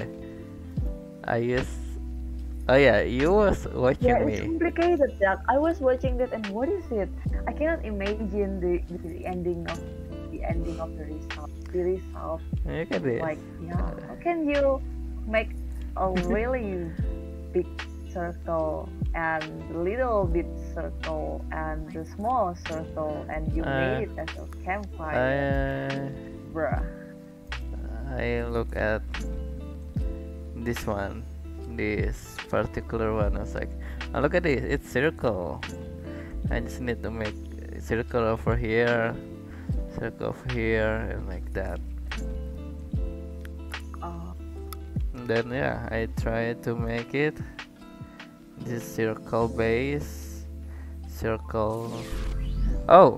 Oh yeah, you was watching it's me. complicated, Jack. I was watching that and what is it? I cannot imagine the ending of the result. The result, Look at this. like, yeah. How can you make a really big circle and little bit circle and the small circle and you made it as a campfire, bruh. I look at this one, this particular one. I was like, oh, look at this, it's circle. I just need to make circle over here, circle over here, and like that. And then yeah, I try to make it this circle base, circle. Oh,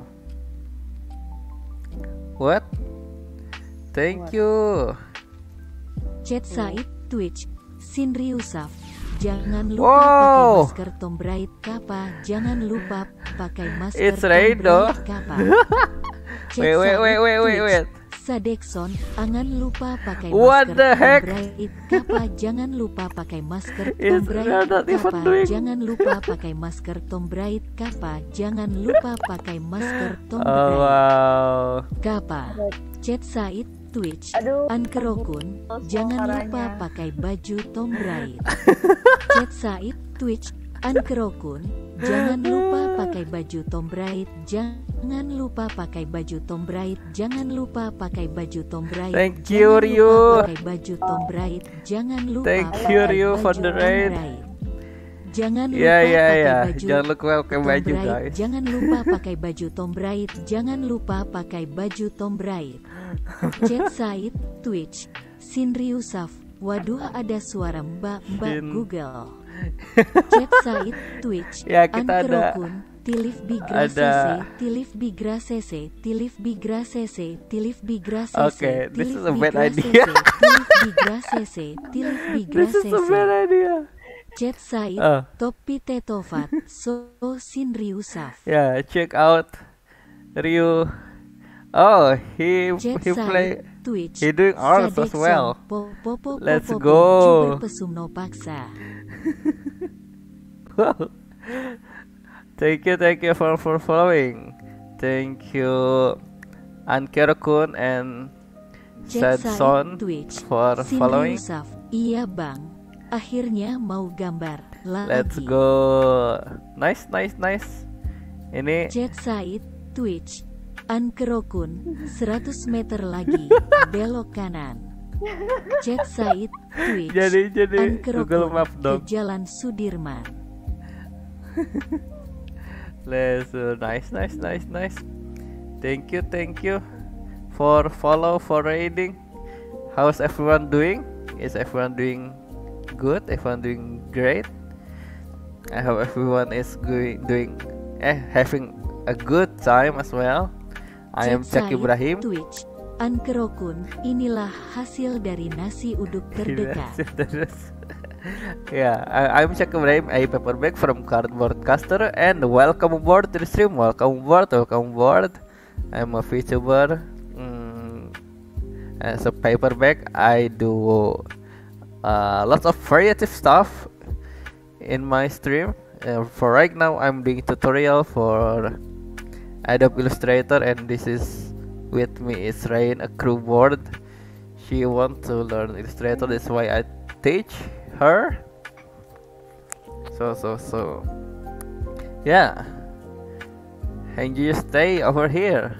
what? Thank you. Chat Said, Twitch, Sinri Usaf. Jangan lupa Wow. pakai masker Tomb Raider Kappa. Jangan lupa pakai masker It's Tomb right, though. Raider Kappa. Chat Wait, Said, wait. Twitch, Sadekson, jangan lupa pakai What masker the heck? Tomb Raider Kappa. Jangan lupa pakai masker It's Tomb Raider not even Kappa. doing- Jangan lupa pakai masker Tomb Raider Kappa. Jangan lupa pakai masker Tomb Oh Raider wow. Kappa. Chat Said, Twitch, Aduh, Ankerokun, jangan lupa suaranya. pakai baju Tomb Raider. Chat Said, Twitch, Ankerokun, jangan lupa pakai baju Tomb Raider. Jangan lupa pakai baju Tomb Raider. Jangan lupa pakai baju Tomb Raider. Thank you, Jangan Ryu. lupa pakai baju Tomb Raider. Jangan lupa Thank pakai you, Ryu, for baju the Tomb raid. Raider. Jangan lupa Yeah. pakai baju Jangan lupa pakai Tomb baju, Raider. guys. Jangan lupa pakai baju Tomb Raider. Jangan lupa pakai baju Tomb Raider. Chat Said, Twitch, Sinri Usaf. Waduh, ada suara mbak Sin. Google. Chat Said, Twitch, Ya, kita ada- Ankerokun, Tilif Bigra ada- CC, Tilif Bigra CC, Tilif Bigra CC, Tilif Bigra CC, Okay, this Tilif is a bad Bigra idea. CC, Tilif Bigra CC, Tilif Bigra This is a CC. bad idea. Chat Said, Oh. Topi Tetovat, So Sinri Usaf. Yeah, check out Ryu. Oh, he Chat play. Said, Twitch, he doing arts as Sadekson, well. Po, Let's po, go. Juber Pesumno Paksa. Wow. Thank you for following. Thank you Ankerokun and Chat Said, Sadson Twitch, for Sinri following. Usaf. Iya bang, akhirnya mau gambar lagi. Let's go. Nice. Ini Chat Said, Twitch, Ankerokun, 100 meter lagi, belok kanan. Chat Said, Twitch, jadi Google Ankerokun, Map ke dong. Jalan Sudirman. Let's nice. Thank you for follow, for raiding. How's everyone doing? Is everyone doing good? Everyone doing great? I hope everyone is having a good time as well. I am Chat Cak Said, Ibrahim. Twitch, Ankerokun, inilah hasil dari nasi uduk terdekat. Yeah, I'm Jack Ibrahim, a paperback from Cardboard Caster, and welcome aboard to the stream. Welcome aboard. I'm a VTuber. As a paperback, I do lots of creative stuff in my stream. For right now, I'm doing tutorial for Adobe Illustrator, and this is with me is Rain, a crew board. She wants to learn Illustrator, that's why I teach her. So yeah, and you stay over here.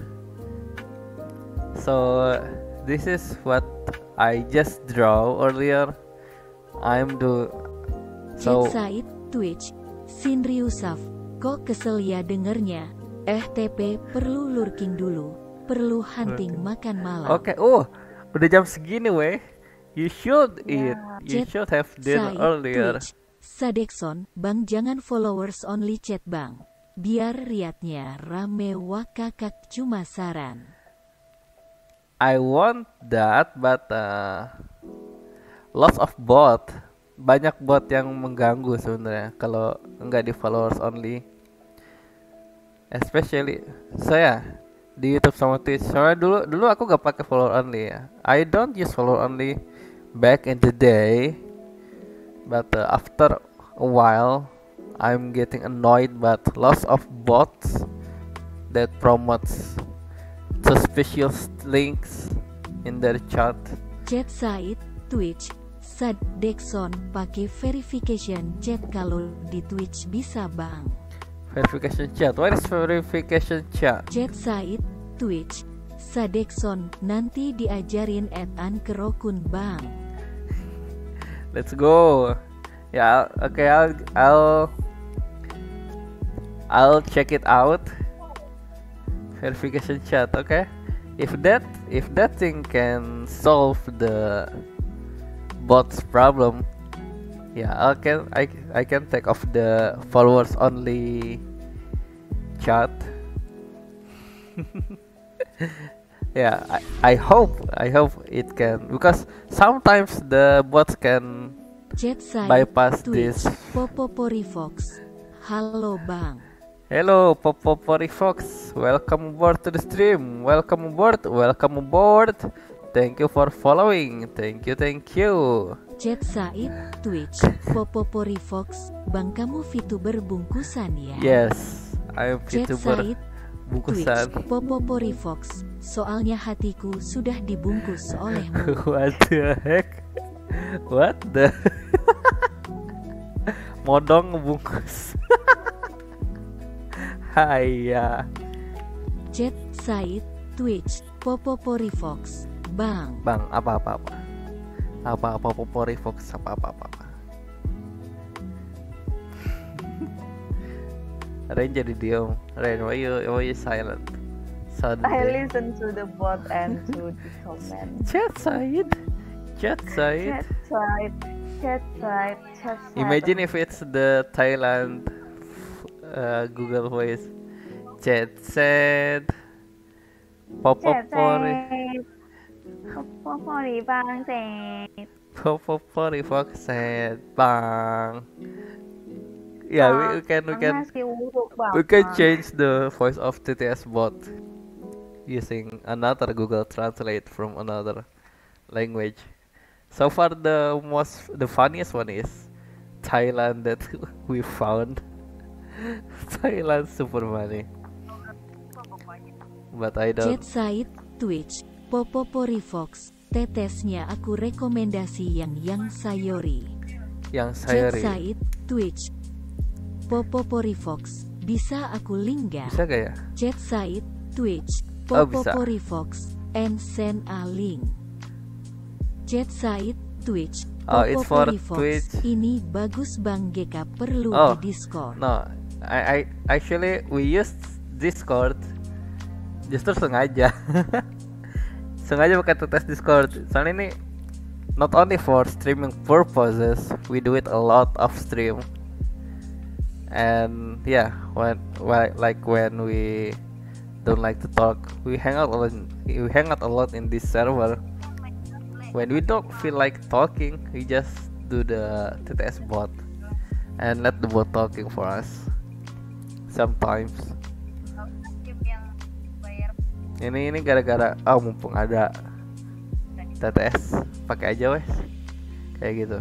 So this is what I just draw earlier. I'm do so. Said Twitch Sinriusaf, kok kesel ya dengernya. TP perlu lurking dulu, perlu hunting makan malam. Oke, udah jam segini weh. You should eat. You should have dinner earlier. Twitch Sadekson, Bang jangan followers only chat Bang. Biar riatnya rame wakakak cuma saran. I want that, but lots of bot. Banyak bot yang mengganggu sebenarnya kalau nggak di followers only. Especially saya di YouTube sama Twitch. Soalnya dulu aku gak pakai follower only ya. I don't use follower only back in the day. But after a while, I'm getting annoyed by lots of bots that promotes suspicious links in their chat. Chat Said, Twitch, Sadekson pakai verification chat kalau di Twitch bisa Bang. Verification chat, what is verification chat? Chat Said, Twitch, Sadekson nanti diajarin @ankerokun Bang. Let's go. Yeah, okay. I'll check it out. Verification chat, okay. If that thing can solve the bot's problem, yeah, I can take off the followers only chat. Yeah, I hope it can, because sometimes the bots can bypass Twitch, this. Popoporifox. Halo Bang. Hello Popoporifox, welcome aboard to the stream. Welcome aboard. Thank you for following. Thank you. Chat Said, Twitch, Popoporifox. Bang kamu VTuber bungkusan ya? Yes, I'm Chat VTuber Said, bungkusan. Twitch, Popoporifox. Soalnya hatiku sudah dibungkus olehmu. What the heck? What the? Modong ngebungkus. Hai. Chat Said, Twitch, Popoporifox. Bang, apa Popoporifox apa. Rain jadi diem. Rain, why you silent? Suddenly. I listen to the bot and to the comment. Chat Said. Chat side. Imagine if it's the Thailand Google Voice. Chat said. Popopori bang said. Popoporifox said bang. Yeah, we can change the voice of TTS bot using another Google Translate from another language. So far, the funniest one is Thailand that we found. Thailand super funny. But I don't. Chat Said, Twitch, Popoporifox. Tetesnya aku rekomendasi yang sayori. Chat Said, Twitch, Popoporifox. Bisa aku link gak? Bisa gak ya? Chat Said, Twitch, Oh, bisa. Popoporifox, and send a link. Chat Said, Twitch, Oh, it's for Popoporifox. Twitch. Ini bagus Bang GK perlu di Discord. No, I actually we used Discord justru sengaja. Sengaja pakai tes Discord. Soalnya ini not only for streaming purposes, we do it a lot of stream. And yeah, when we don't like to talk, we hang out a lot in this server. When we don't feel like talking, we just do the TTS bot and let the bot talking for us sometimes. Ini gara-gara mumpung ada TTS pakai aja wes kayak gitu.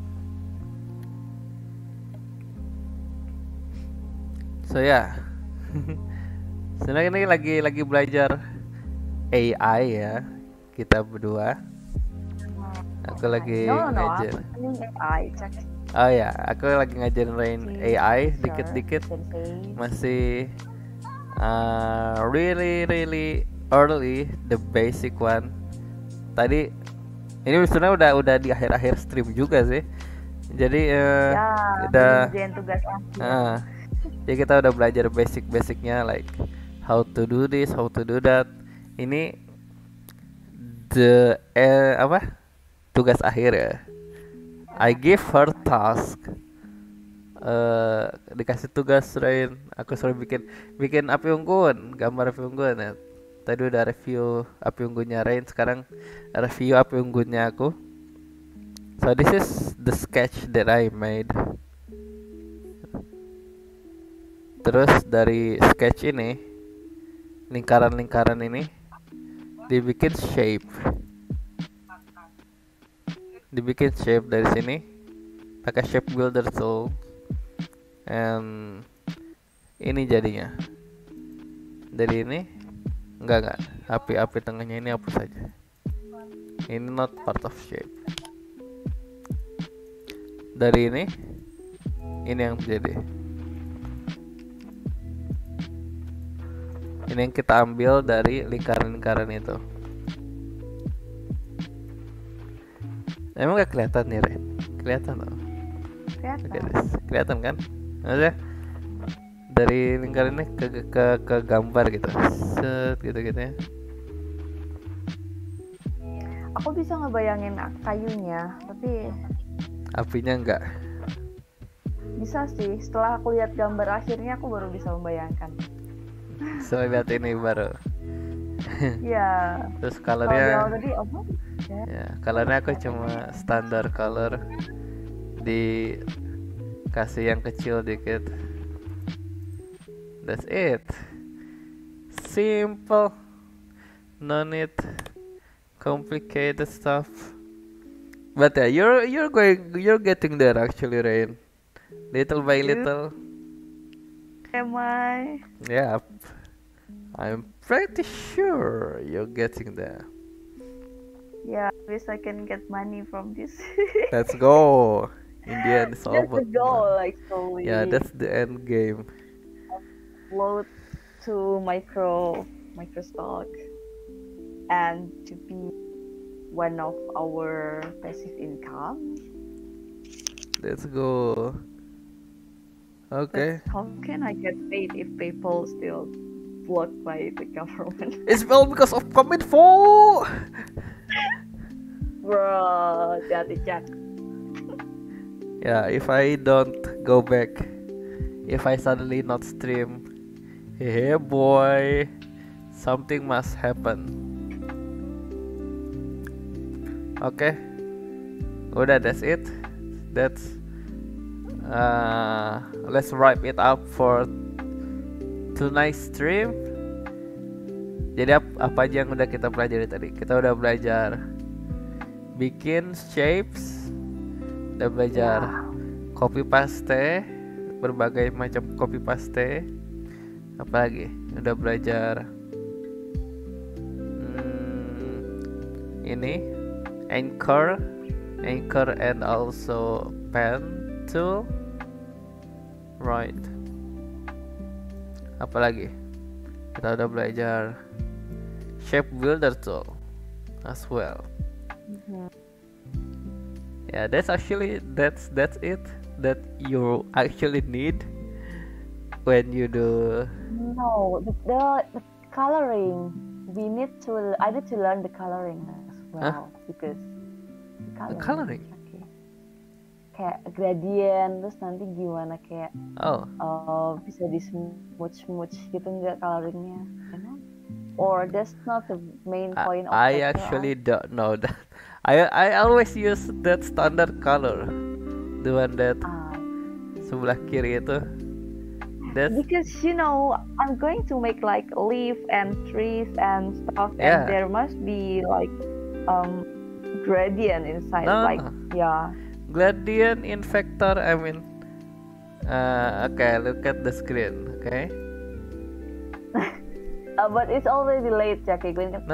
So ya, sebenarnya ini lagi belajar AI ya kita berdua. Aku lagi ngajar. Oh ya, aku lagi ngajarin AI dikit-dikit. Masih really early, the basic one. Tadi ini sebenarnya udah di akhir-akhir stream juga sih. Jadi udah tugas jadi kita udah belajar basic-basicnya like how to do this, how to do that. Ini tugas akhir ya. I give her task. Dikasih tugas Rain, aku suruh bikin api unggun, gambar api unggun ya. Tadi udah review api unggunnya Rain, sekarang review api unggunnya aku. So this is the sketch that I made. Terus dari sketch ini, lingkaran-lingkaran ini dibikin shape. Dari sini pakai shape builder tool. And ini jadinya. Dari ini enggak. Api tengahnya ini hapus saja. Ini not part of shape. Dari ini yang jadi. Ini yang kita ambil dari lingkaran-lingkaran itu. Emang gak kelihatan nih, Ren? Kelihatan loh. Kelihatan kan? Maksudnya dari lingkaran ini ke gambar gitu. Set gitu ya. Aku bisa ngebayangin kayunya, tapi apinya enggak. Bisa sih, setelah aku lihat gambar akhirnya aku baru bisa membayangkan. Setelah lihat ini baru. Iya. Terus colornya tadi ya, colornya aku cuma standar color, dikasih yang kecil dikit. That's it. Simple. No need complicated stuff. But yeah, you're getting there actually, Rain. Little by little. Am I? Yep. I'm pretty sure you're getting there. Yeah, at least I can get money from this. Let's go. In the end, it's all That's about the goal, money. actually. Yeah, that's the end game. Upload to microstock and to be one of our passive income. Let's go. Okay. But how can I get paid if PayPal still blocked by the government? It's all because of Kominfo. Bro, hati-hati Jack. Yeah, if I don't go back, if I suddenly not stream, hey boy, something must happen. Okay, udah, that's it. Let's wrap it up for tonight's stream. Jadi apa aja yang udah kita pelajari tadi? Kita udah belajar bikin shapes, udah belajar copy paste, berbagai macam copy paste. Apalagi? Udah belajar ini anchor and also pen tool. Right. Apalagi? Kita udah belajar shape builder tool as well. Yeah, that's it that you actually need when you do. No, the coloring. I need to learn the coloring as well because the coloring. Kayak gradient, terus nanti gimana kayak bisa di smooth gitu nggak coloringnya, or that's not the main point of I actually don't know that. I always use that standard color, the one that sebelah kiri itu. That's because I'm going to make like leaf and trees and stuff, and there must be like gradient inside, gradient in vector. I mean, okay, look at the screen, okay. But it's already late, Jackie. No.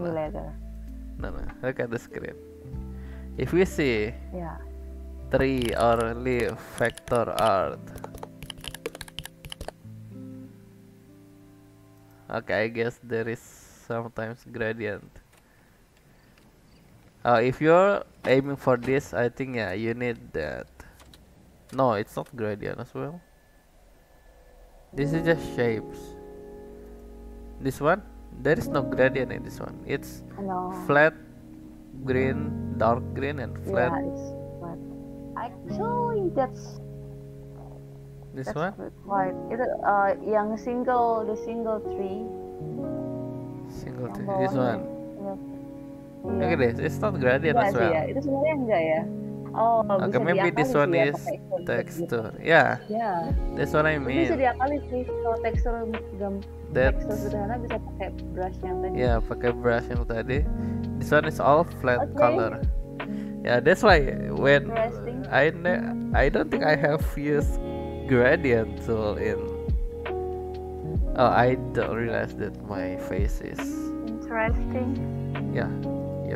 Look at the screen. If we see tree or leaf vector art, okay, I guess there is sometimes gradient. If you're aiming for this, I think you need that. No, it's not gradient as well. This is just shapes. This one, there is no gradient in this one. It's flat green, dark green, and flat. Yeah, it's flat. Actually, that's one. Right. Itu yang the single tree. Single tree. This one. Okay, it's not gradient as well. Itu sebenarnya enggak ya. Oh, okay, maybe this one is texture. Yeah. That's what I mean. Bisa diakali sih kalau tekstur sederhana bisa pakai brush yang tadi. Yeah, pakai brush yang tadi. This one is all flat color. Yeah, that's why when I don't think I have used gradient tool in. Oh, I don't realize that my face is interesting. Yeah. Yep.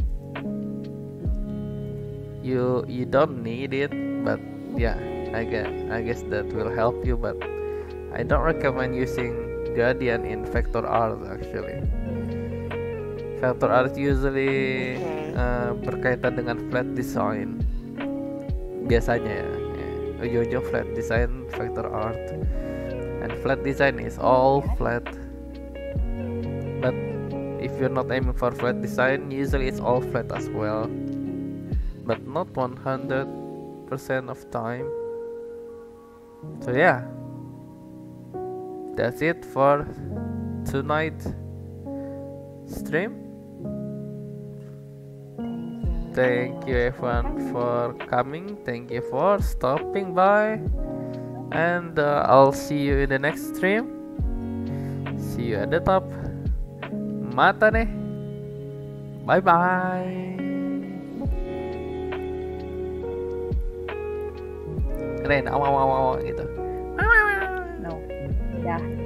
You don't need it, but yeah, I guess that will help you, but I don't recommend using gradient in vector art actually. Vector art usually berkaitan dengan flat design biasanya ya. Ujung flat design vector art, and flat design is all flat. But if you're not aiming for flat design, usually it's all flat as well, but not 100% of time. So yeah, that's it for tonight stream. Thank you everyone for coming. Thank you for stopping by, and I'll see you in the next stream. See you at the top. Mata nih. Bye bye. Keren, awal gitu. No. Ya.